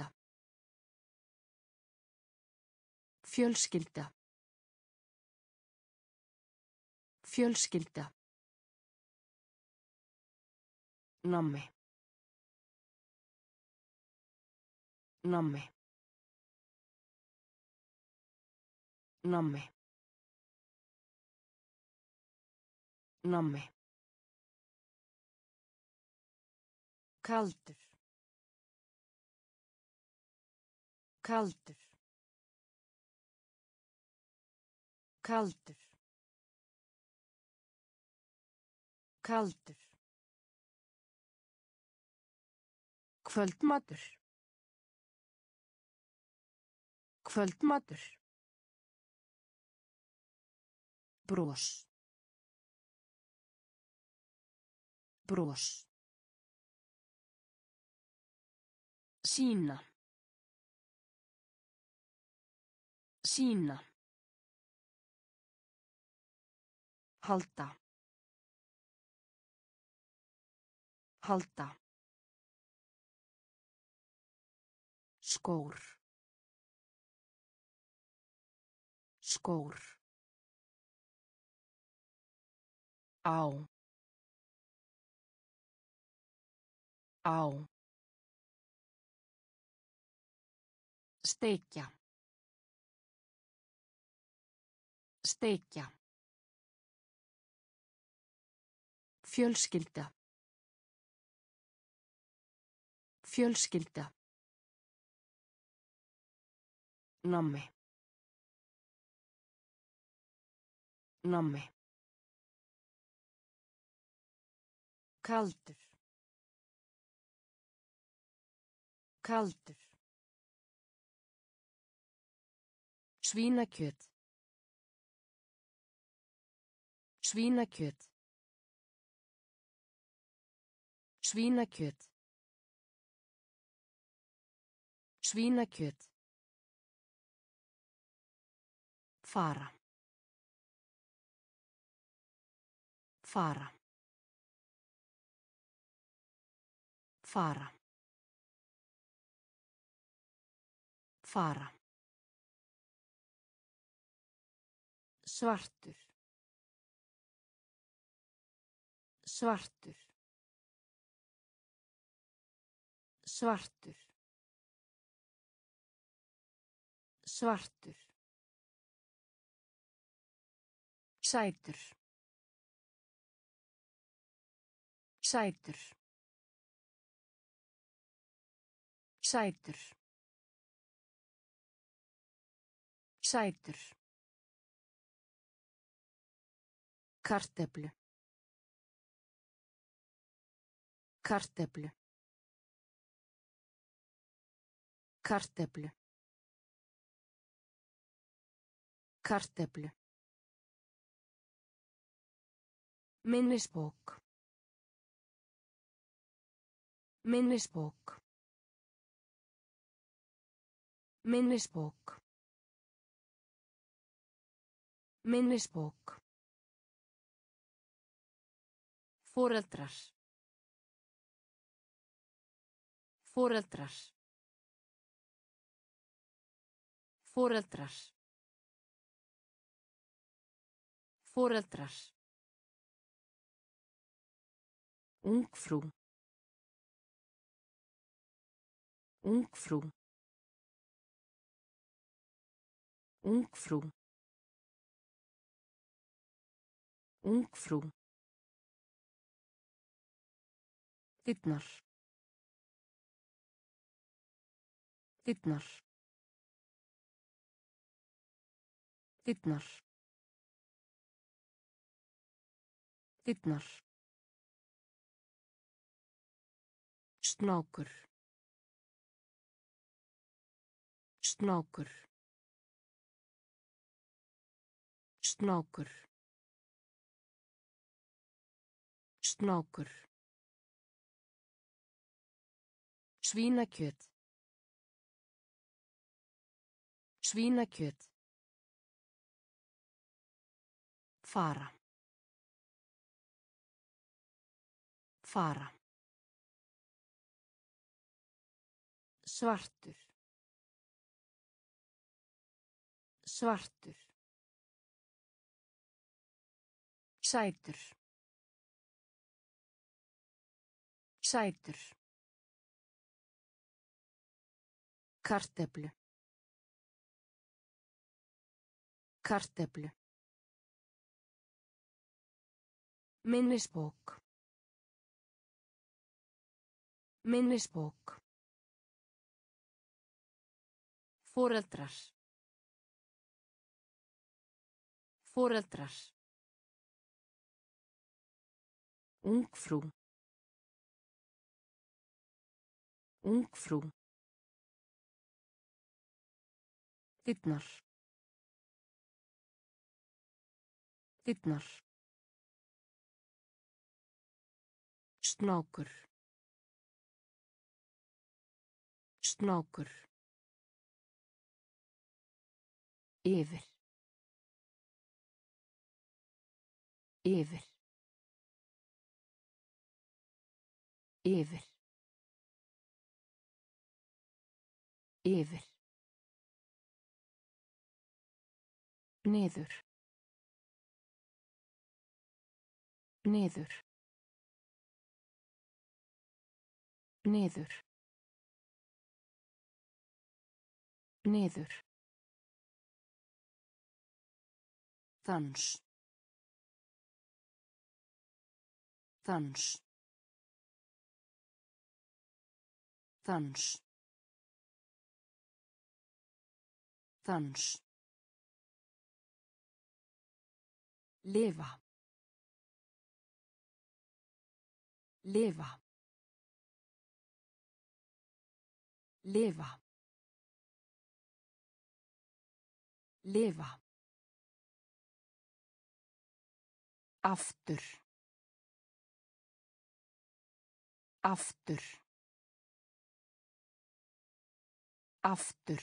A: Fjölskylda. Fjölskylda. Nammi. Nammi. Nammi. Nammi. Kaldur. Kaldur. Kaldur. Kaldur. Kvöldmatur. Kvöldmatur. Bros. Bros. Sýna. Sýna. Halda. Halda. Skór. Skór. Á. Á. Steikja. Steikja. Fjölskylda. Fjölskylda. Nammi. Nammi. Kaldur. Kaldur. Svínakjöt. Svínakjöt. Svínakjöt. Svínakjöt. Fara. Fara. Fara. Fara. Svartur. Svartur. Svartur. Svartur. Sætur. Sætur. Sætur. Sætur. Kartöflu. Kartöflu. Kartöflu. Kartöflu. Minnisbók. Minnisbók. Minnisbók. Minnisbók. Foreldrar. Foreldrar. Foreldrar. Foreldrar. Ungfrú. Ungfrú. Ungfrú. Ungfrú. Dyrnar. Dyrnar. Dyrnar. Dyrnar. Snákur. Snákur. Snákur. Snákur. Svínakjöt. Svínakjöt. Fara. Fara. Svartur. Svartur. Sætur. Sætur. Kartöflu. Kartöflu. Minnisbók. Minnisbók. Foreldrar. Foreldrar. Ungfrú. Ungfrú. Dyrnar. Dyrnar. Snákur. Snákur. Yfir. Yfir. Yfir. Yfir. Niður. Niður. Niður. Niður. Dans. Dans. Dans. Dans. Lifa. Lifa. Lifa. Lifa. Aftur. Aftur. Aftur.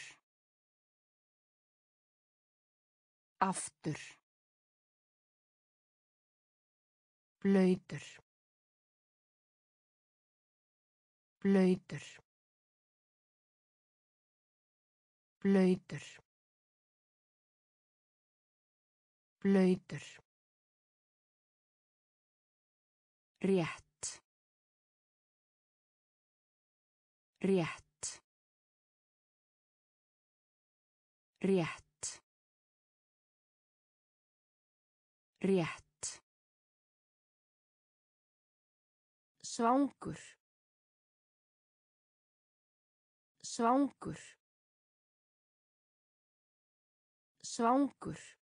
A: Aftur. Blautur. Blautur. Blautur. Blautur. Rétt. Rétt. Rétt. Rétt. Svangur. Svangur. Svangur.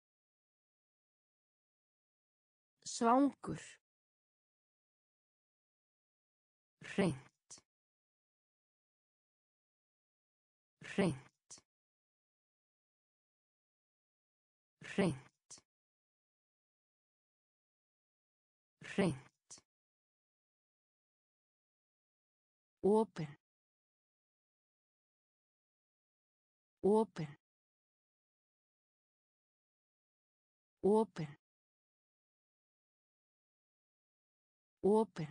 A: Svangur. Hreint. Hreint. Hreint. Hreint. Opin. Opin. Opin. Opin.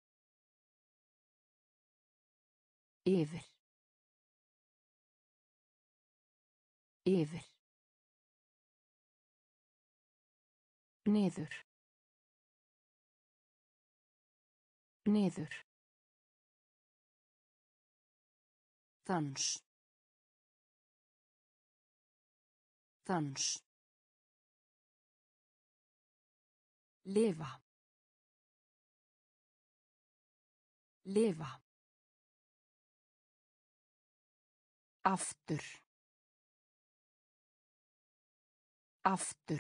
A: Yfir. Yfir. Niður. Niður. Dans. Dans. Lifa. Lifa. Aftur. Aftur.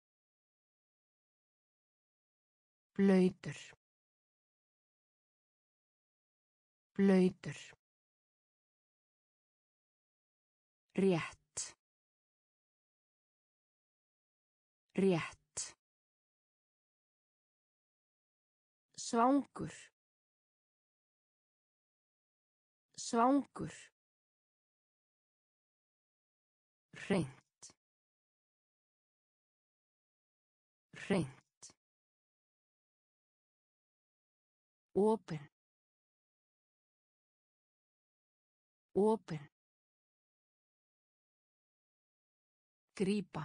A: Blautur. Blautur. Rétt. Rétt. Svangur. Svangur. Hreint. Hreint. Opin. Opin. Grípa.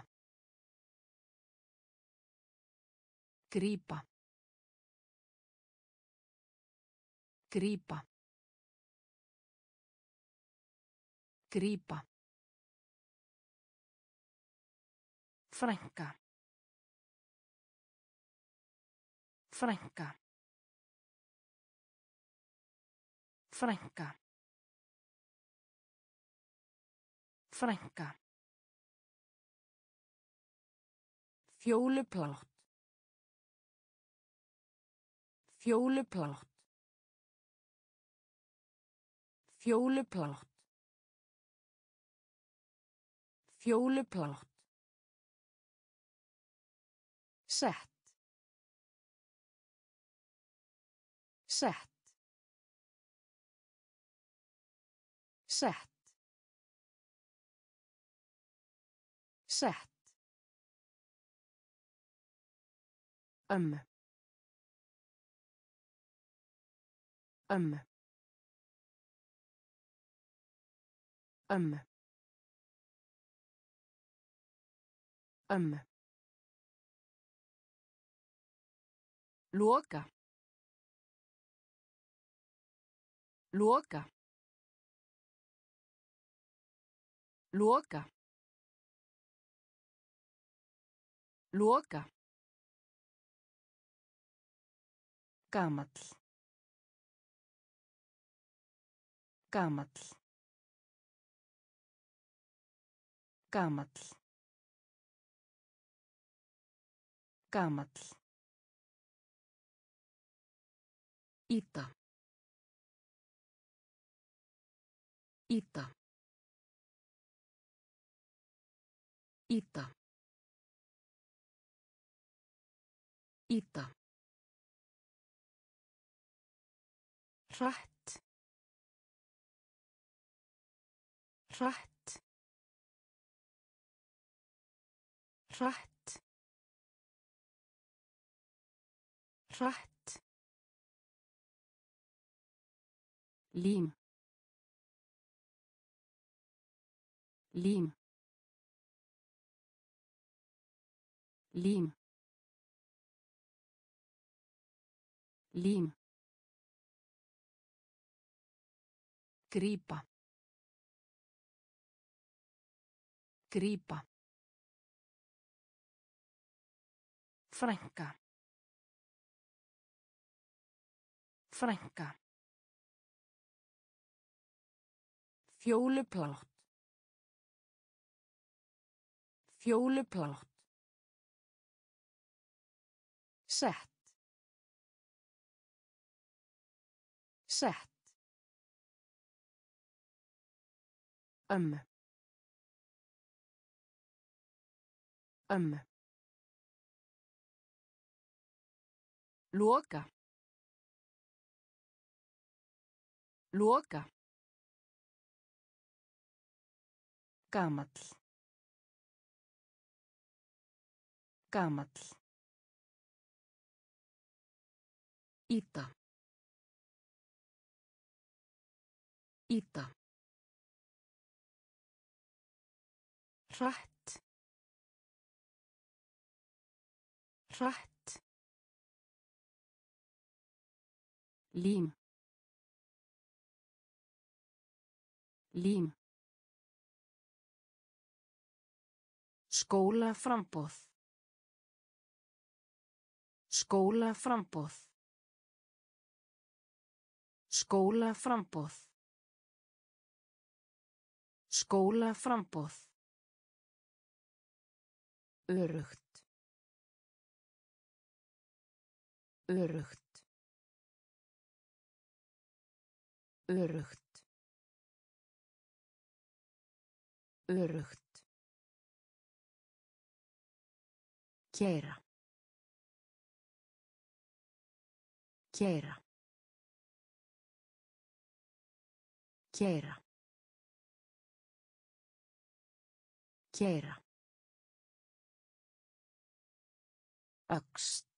A: Grípa. Grípa. Grípa. Frænka. Frænka. Frænka. Frænka. Fjóluplátt. Fjóluplátt. Fjóluplátt. Fjóluplátt. Sett. Sett. Sett. Sett. Ömmu. Ömmu. Ömmu. Ömmu. Loka. Loka. Loka. Loka. Gamall. Gamall. Gamall. Gamall. Ýta. Ýta. Ýta. Ýta. Hratt. Hratt. Hratt. Hratt. Lím. Lím. Lím. Lím. Grípa. Grípa. Frænka. Frænka. Fjóluplátt. Fjóluplátt. Sett. Sett. Ömmu. Ömmu. Loka. Loka. Gamall. Gamall. Ýta. Ýta. Hratt. Hratt. Lím. Lím. Skólaframboð. Skólaframboð. Skólaframboð. Skólaframboð. Öruggt. Öruggt. Öruggt. Öruggt. Keyra. Keyra. Keyra. Keyra. Öxl.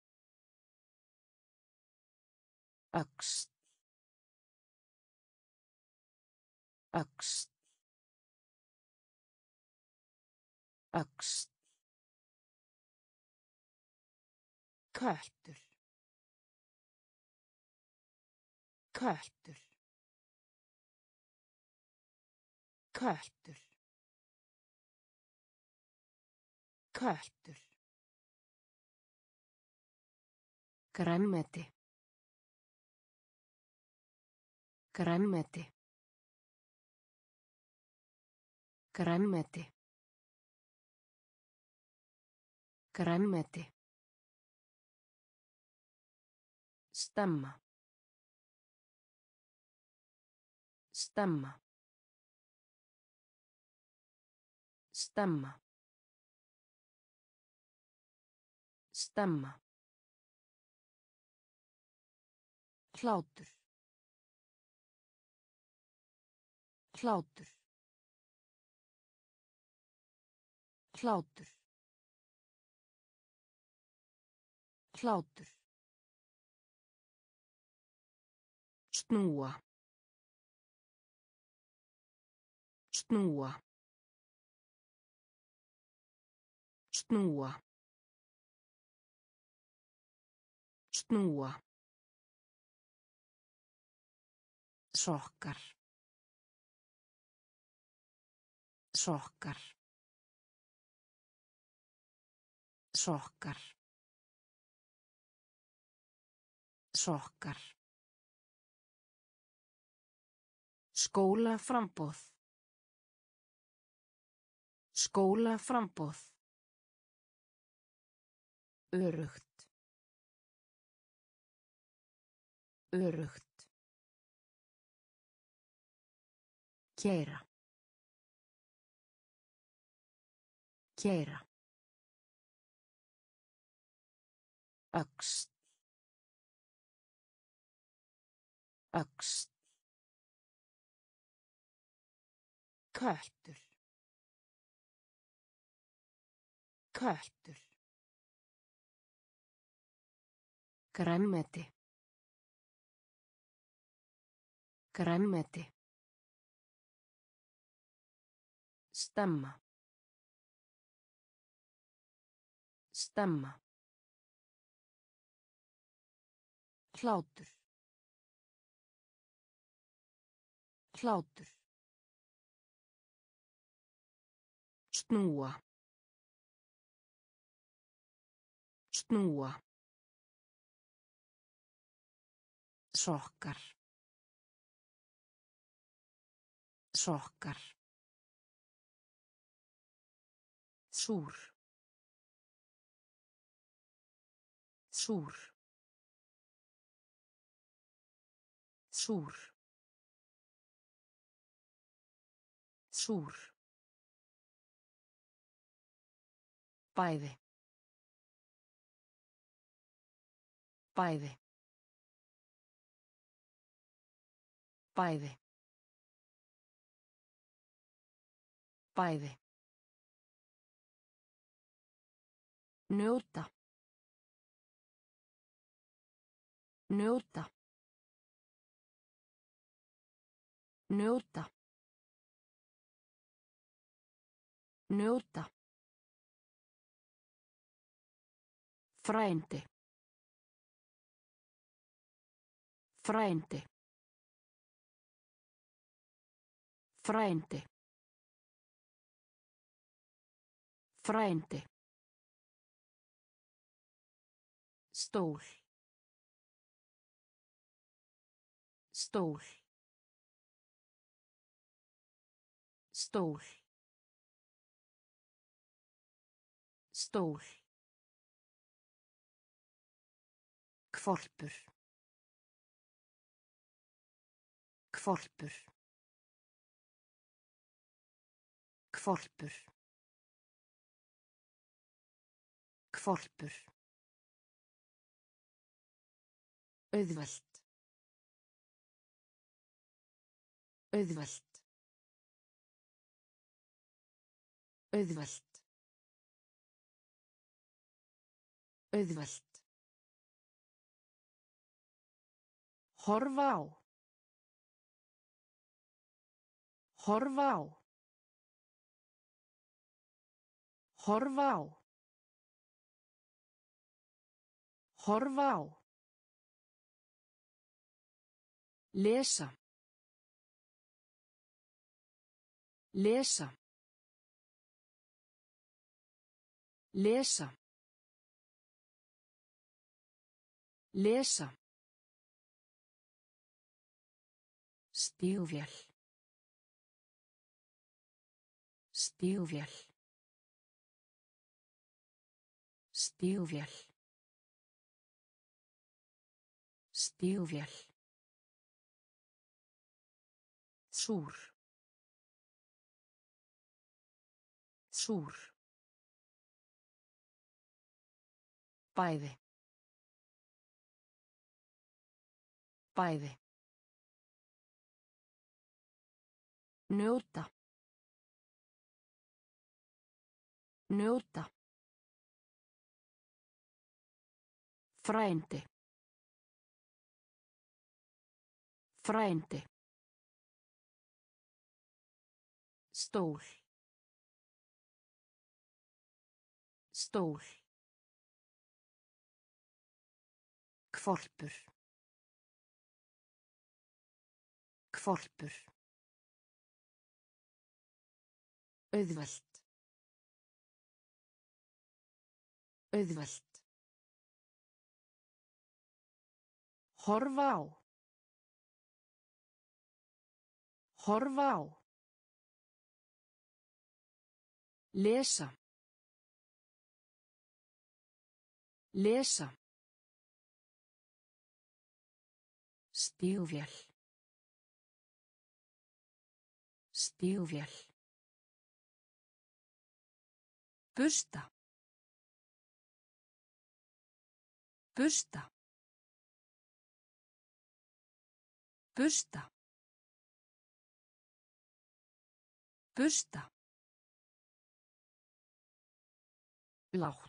A: Öxl. Öxl. Öxl. Köttur. Köttur. Köttur. Köttur. Grænmeti. Grænmeti. Grænmeti. Grænmeti. Stemma. Stemma. Stemma. Stemma. Hlátur. Hlátur. Hlátur. Hlátur. Snúa. Snúa. Snúa. Snúa. Sokkar. Sokkar. Sokkar. Sokkar. Skólaframboð. Skólaframboð. Öruggt. Öruggt. Keyra. Keyra. Öxl. Öxl. Köttur. Köttur. Grænmeti. Grænmeti. Stemma. Stemma. Hlátur. Hlátur. Snúa. Snúa. Sokkar. Sokkar. Súr. Súr. Súr. Súr. Bæði. Bæði. Bæði. Bæði. Njóta. Njóta. Njóta. Njóta. Frændi. Frændi. Frændi. Frændi. Stól. Stól. Stól. Stól. Hvolpur. Hvolpur. Hvolpur. Hvolpur. Auðvelt. Auðvelt. Auðvelt. Auðvelt. Horfa á. Horfa á. Horfa á. Horfa á. Lesa. Lesa. Lesa. Lesa. Stígvél. Stígvél. Stígvél. Stígvél. Súr. Súr. Bæði. Bæði. Njóta. Njóta. Frændi. Frændi. Stól. Stól. Hvolpur. Hvolpur. Auðvelt. Auðvelt. Horfa á. Horfa á. Lesa. Lesa. Stígvél. Stígvél. Busta. Busta. Busta. Busta. Lágt.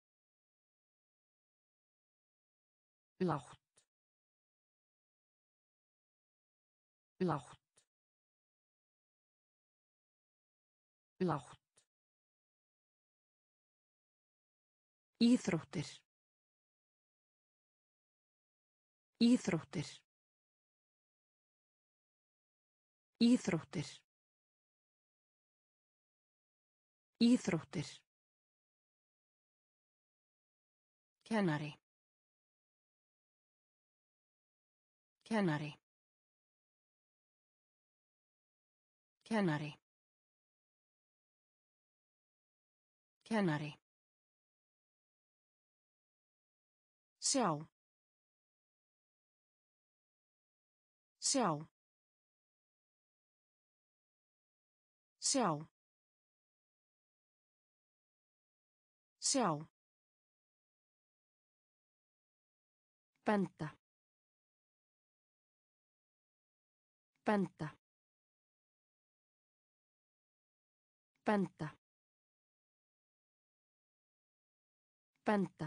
A: Lágt. Lágt. Lágt. Íþróttir. Íþróttir. Íþróttir. Íþróttir. Kennari. Kennari. Kennari. Kennari. Sjá. Sjá. Sjá. Sjá. Benda. Benda. Benda. Benda.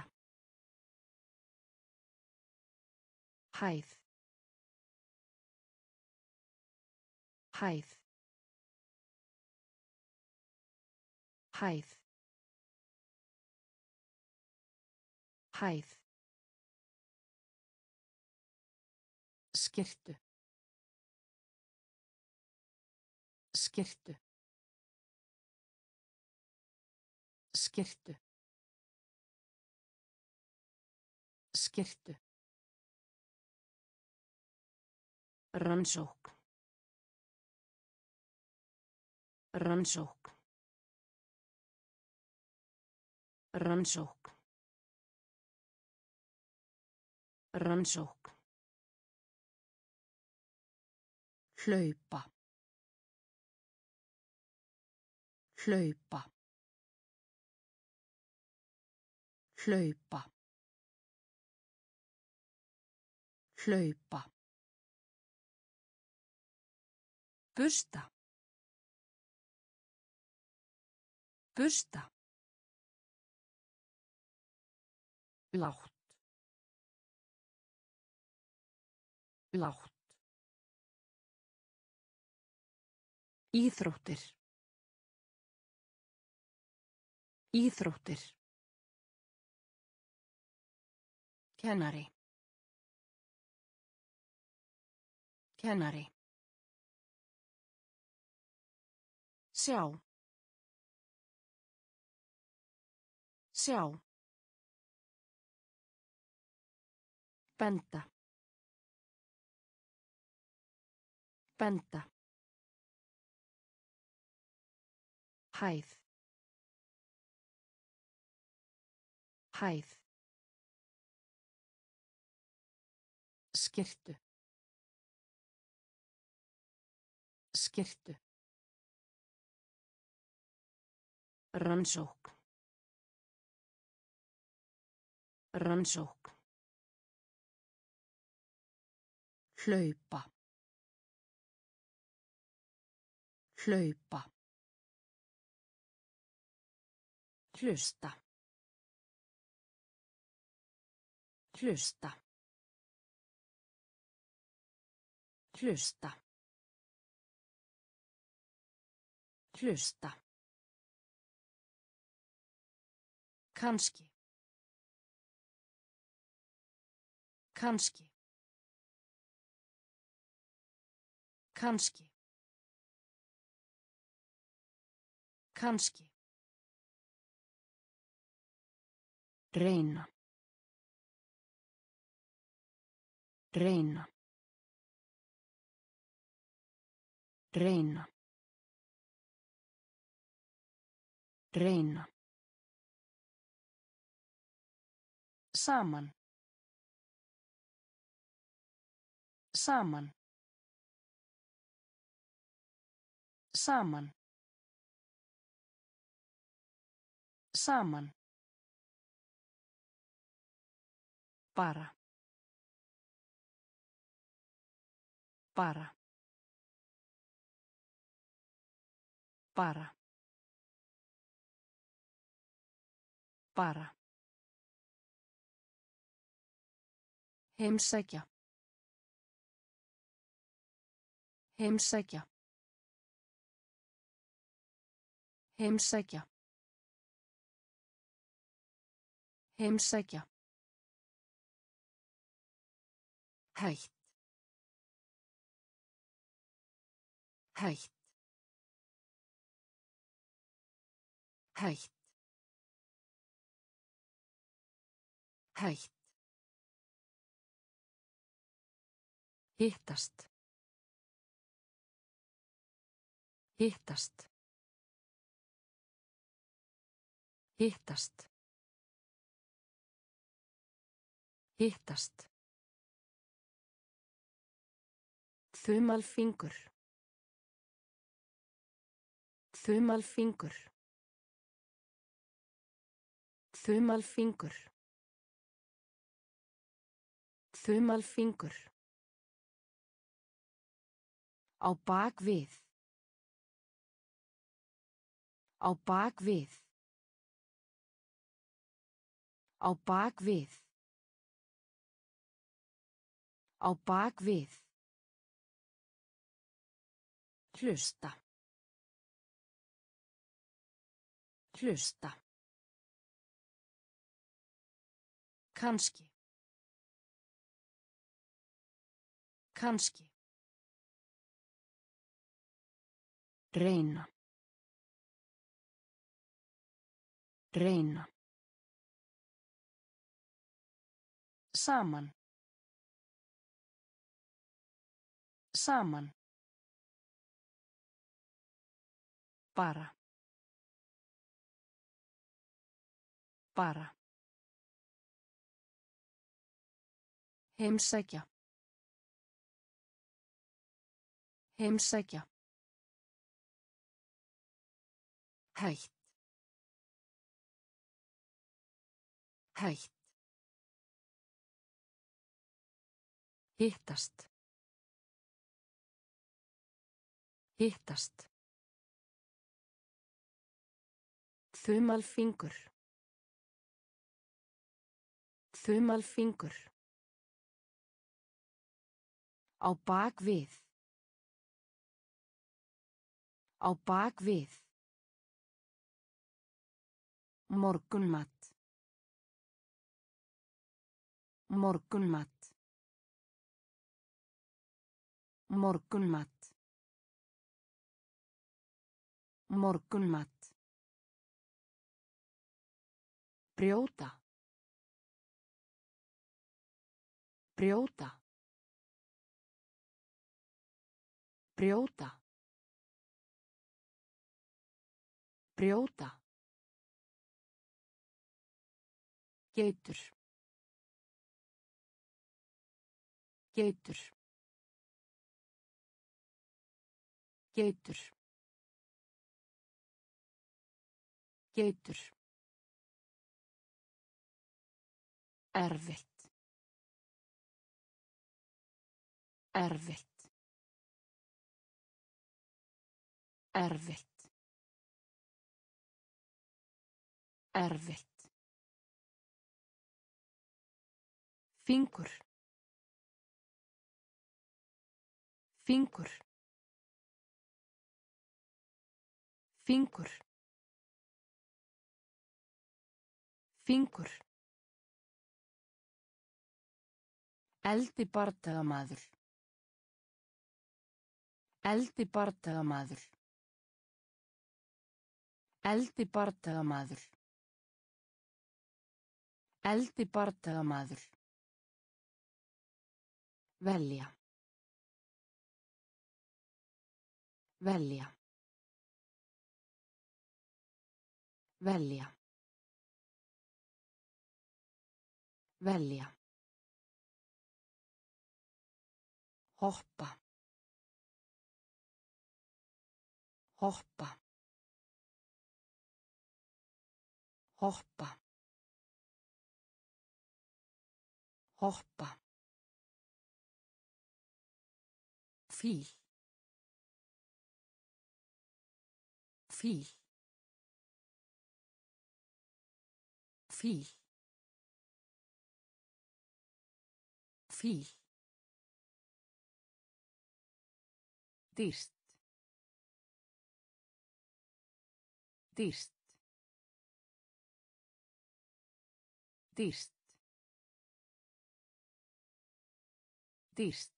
A: Hæð. Hæð. Hæð. Hæð. Skyrtu. Skyrtu. Skyrtu. Skyrtu. Rannsókn. Rannsókn. Rannsókn. Rannsókn. Hlaupa. Hlaupa. Hlaupa. Hlaupa. Busta. Busta. Lágt. Lágt. Íþróttir. Íþróttir. Kennari. Kennari. Sjá. Sjá. Benda. Benda. Hæð. Hæð. Skyrtu. Skyrtu. Rannsókn. Rannsókn. Hlaupa. Hlaupa. Hlusta. Hlusta. Hlusta. Hlusta. Kannski. Kannski. Kannski. Kannski. Reyna. Reyna. Reyna. Reyna. Saman. Saman. Saman. Saman. Bara. Bara. Bara. Bara. Heimsækja. Heimsækja. Heimsækja. Heimsækja. Hætt. Hætt. Hætt. Hætt. Hittast. Hittast. Hittast. Hittast. Þumalfingur. Þumalfingur. Þumalfingur. Þumalfingur. Á bak við. Á bak við. Á bak við. Á bak við. Hlusta. Hlusta. Kannski. Kannski. Reyna. Reyna. Saman. Saman. Bara. Bara. Heimsækja. Heimsækja. Hætt. Hætt. Hittast. Hittast. Þumalfingur. Þumalfingur. Á bak við. Á bak við. Morgunmat. Morgunmat. Morgunmat. Morgunmat. Brjóta. Brjóta. Brjóta. Brjóta. Geitur. Geitur. Geitur. Geitur. Erfitt. Erfitt. Erfitt. Erfitt. Fingur. Fingur. Fingur. Fingur. Eldi bardagamaður. Eldi bardagamaður. Eldi bardagamaður. Eldi bardagamaður. Velja. Velja. Velja. Velja. Hoppa. Hoppa. Hoppa. Hoppa. Fíl. Fíl. Fíl. Fíl. Dýrt. Dýrt. Dýrt. Dýrt.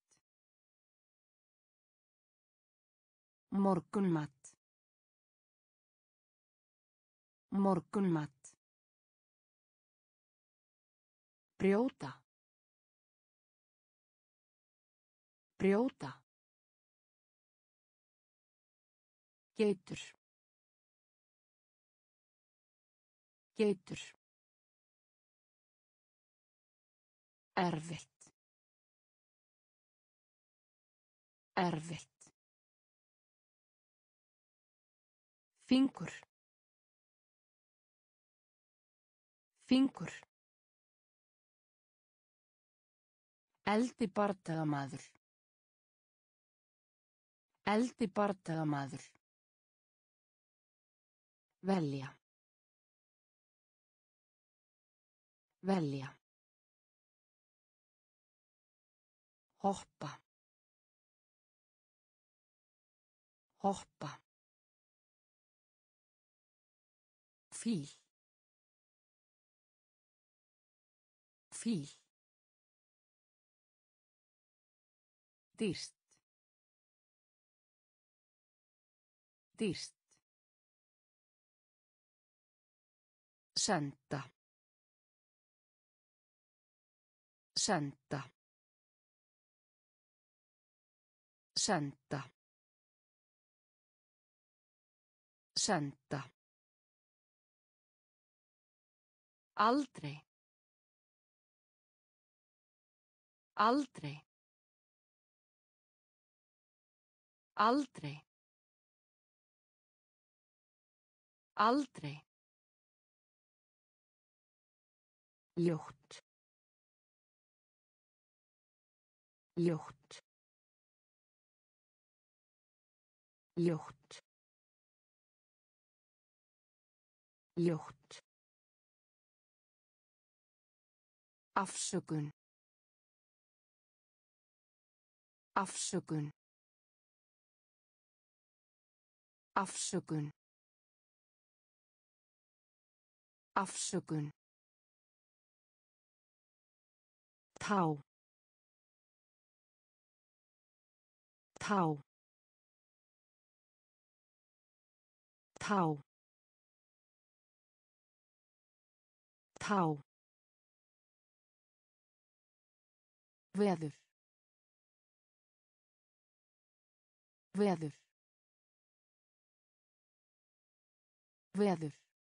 A: Morgunmat. Morgunmat. Brjóta. Brjóta. Geitur. Geitur. Erfitt. Erfitt. Fingur. Fingur. Eldi bardagamaður. Eldi bardagamaður. Velja. Velja. Hoppa. Hoppa. Fíl. Fíl. Dýrt. Dýrt. Senda. Senda. Senda. Senda. Aldrei. Aldrei. Aldrei. Aldrei. Ljótt. Ljótt. Ljótt. Ljótt. Afsökun. Afsökun. Afsökun. Afsökun. Tá. Tá. Tá. Tá. Veður. Veður. Veður.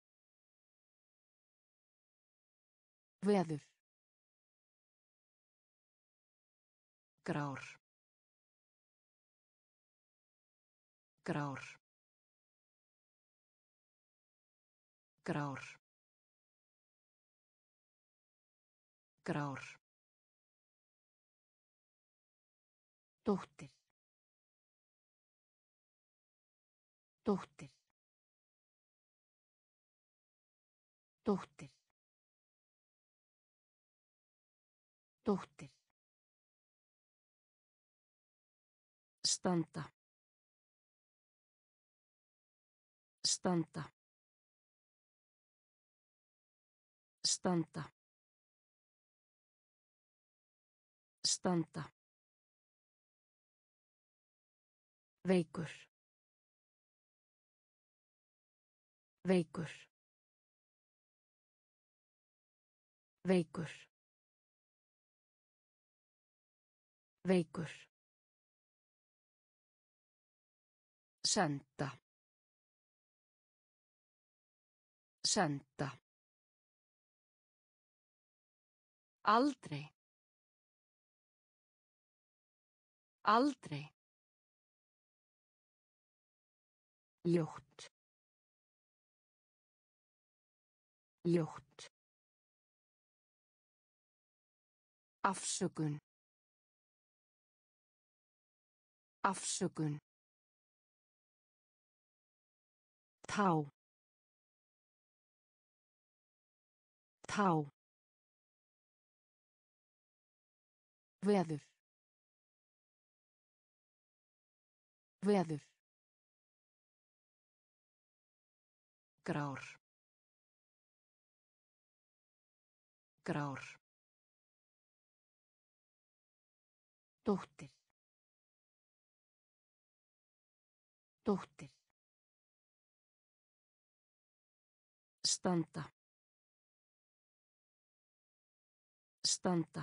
A: Veður. Grár. Grár. Grár. Grár. Dóttir. Dóttir. Dóttir. Dóttir. Standa. Standa. Standa. Standa. Veikur. Veikur. Veikur. Veikur. Senda. Senda. Aldrei. Aldrei. Ljótt. Ljótt. Afsökun. Afsökun. Tá. Tá. Veður. Veður. Grár. Grár. Dóttir. Dóttir. Standa. Standa.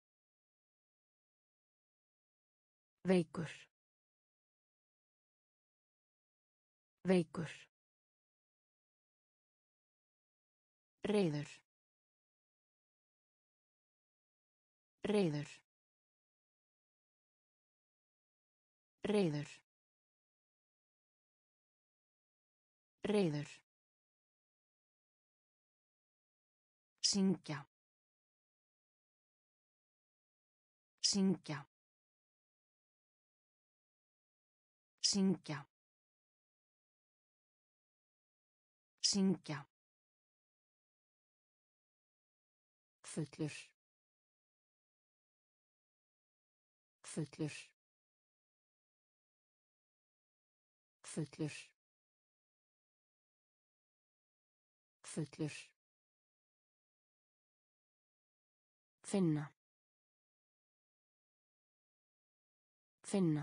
A: Veikur. Veikur. Reiður. Reiður. Reiður. Reiður. Syngja. Syngja. Syngja. Syngja. Fullur. Fullur. Fullur. Fullur. Finna. Finna.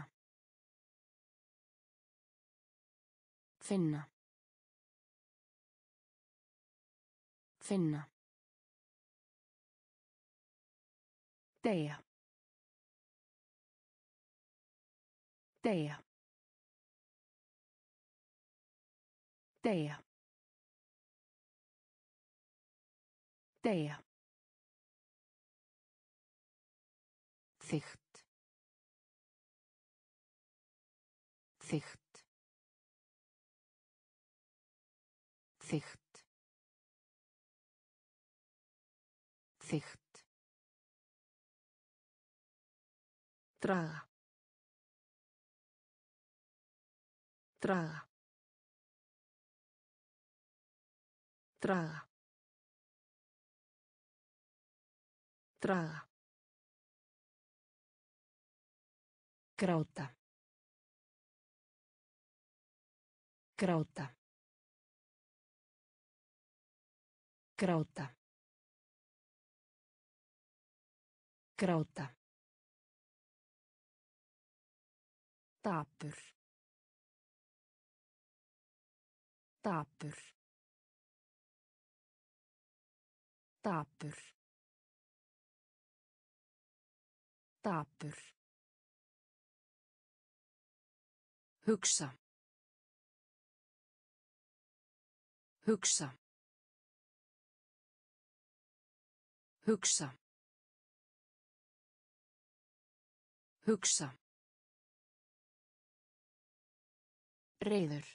A: Finna. Finna. Deyja. Deyja. Deyja. Deyja. Þykkt. Þykkt. Þykkt. Þykkt. Draga. Draga. Draga. Draga. Gráta. Gráta. Gráta. Gráta. Dapur. Dapur. Dapur. Dapur. Hugsa. Hugsa. Hugsa. Hugsa. Reiður.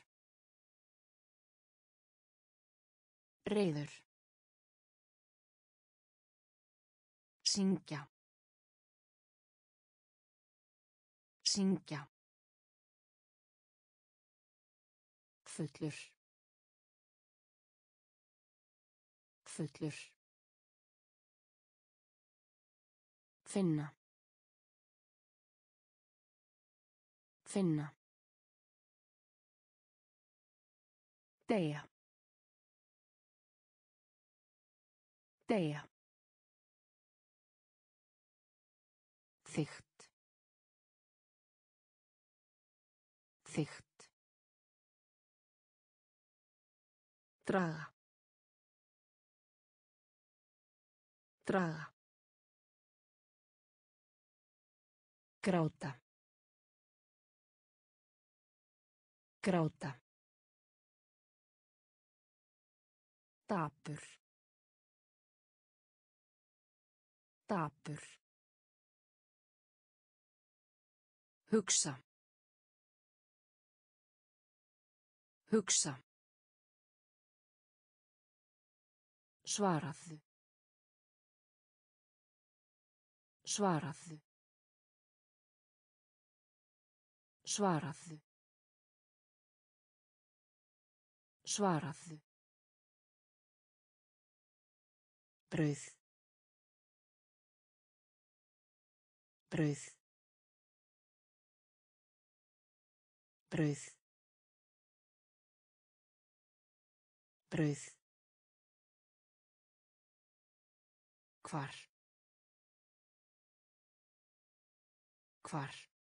A: Reiður. Syngja. Syngja. Fullur. Fullur. Finna. Finna. Deyja. Deyja. Þykkt. Þykkt. Draga. Draga. Gráta. Gráta. Dapur. Dapur. Hugsa. Hugsa. Svaraðu. Svaraðu. Svaraðu. Svaraðu. Brauð. Brauð. Brauð. Brauð. Hvar. Hvar.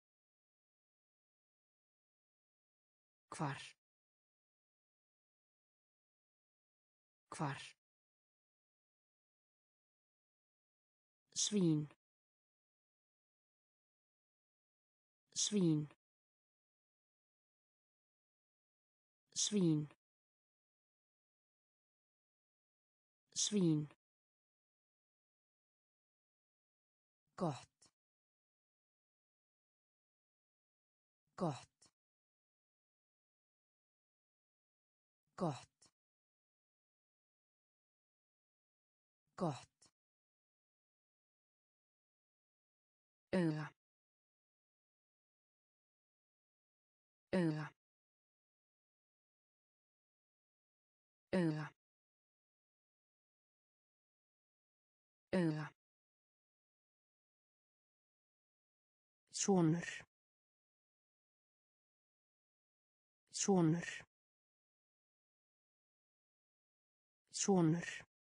A: Hvar. Hvar. Svín. Svín. Svín. Svín. Gott. Gott. Gott. Gott. Auga. Auga. Auga. Auga. Sonur. Sonur. Sonur.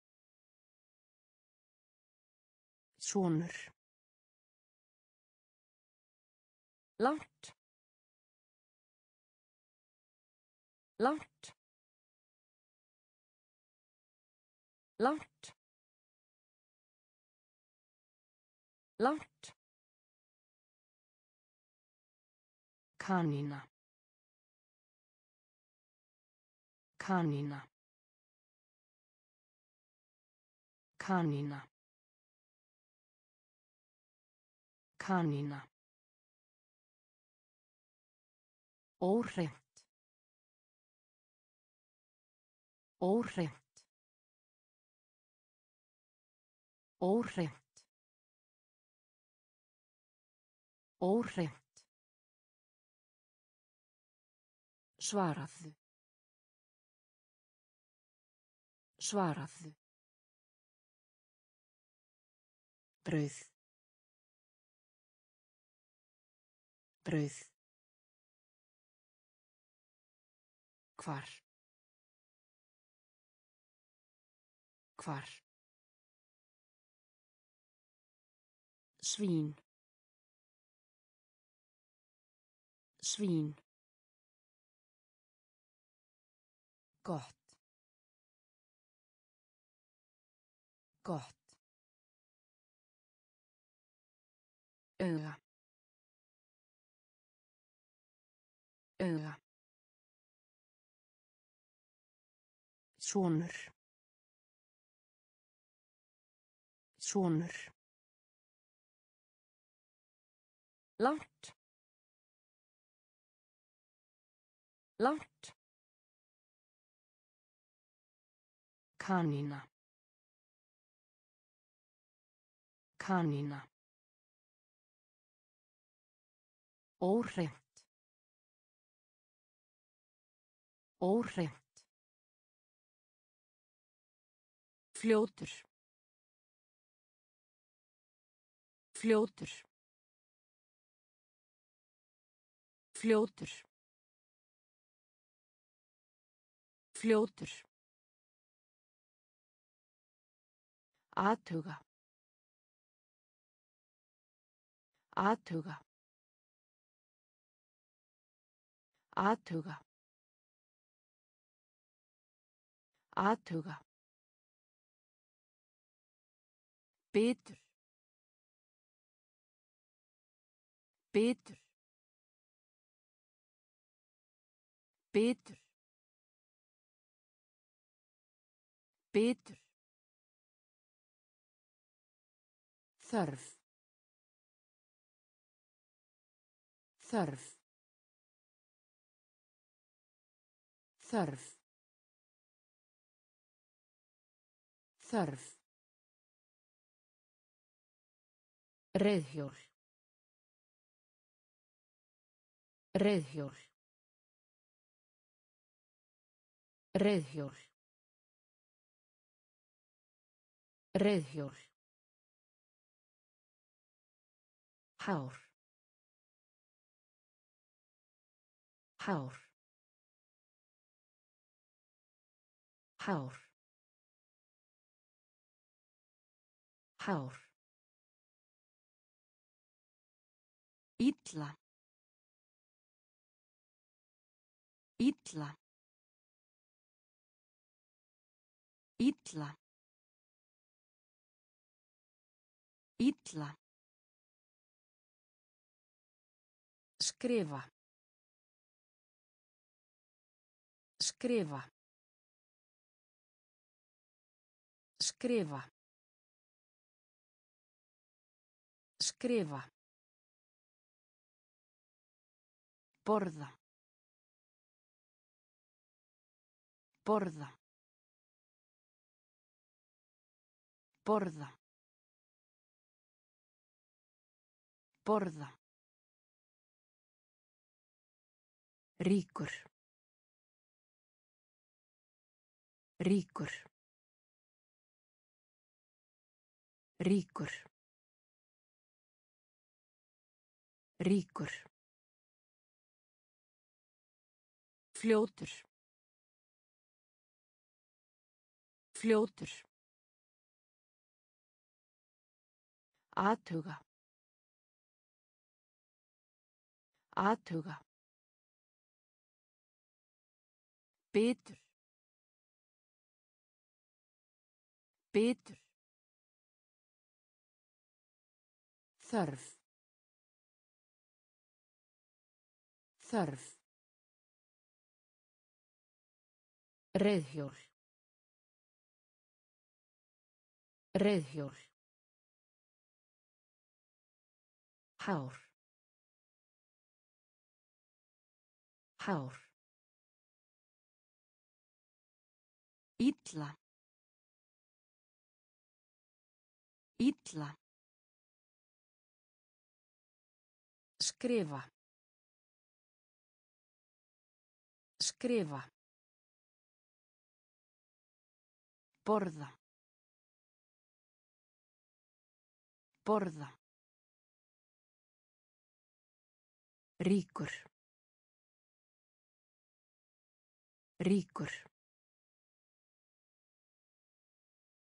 A: Sonur. Langt. Langt. Langt. Langt. Kanína. Kanína. Kanína. Kanína. Óhreint. Óhreint. Óhreint. Óhreint. Svaraðu. Svaraðu. Brauð. Brauð. Hvar. Hvar. Svín. Svín. Gott. Gott. Auga. Auga. Sonur. Sonur. Langt. Langt. Kanína. Kanína. Óhreint. Óhreint. Fljótur. Fljótur. Fljótur. Fljótur. Athuga. Athuga. Athuga. Athuga. Bitur. Bitur. Bitur. Bitur. Þörf. Þörf. Þörf. Þörf. Reiðhjól. Reiðhjól. Reiðhjól. Reiðhjól. Hár. Hár. Hár. Hár. Illa. Illa. Illa. Illa. Skrifa. Skrifa. Skrifa. Skrifa. Borða. Borða. Borða. Borða. Ríkur. Ríkur. Ríkur. Ríkur. Fljótur. Fljótur. Athuga. Athuga. Bitur. Bitur. Þörf. Þörf. Reiðhjól. Reiðhjól. Hár. Hár. Illa. Illa. Skrifa. Skrifa. Borða. Borða. Ríkur. Ríkur.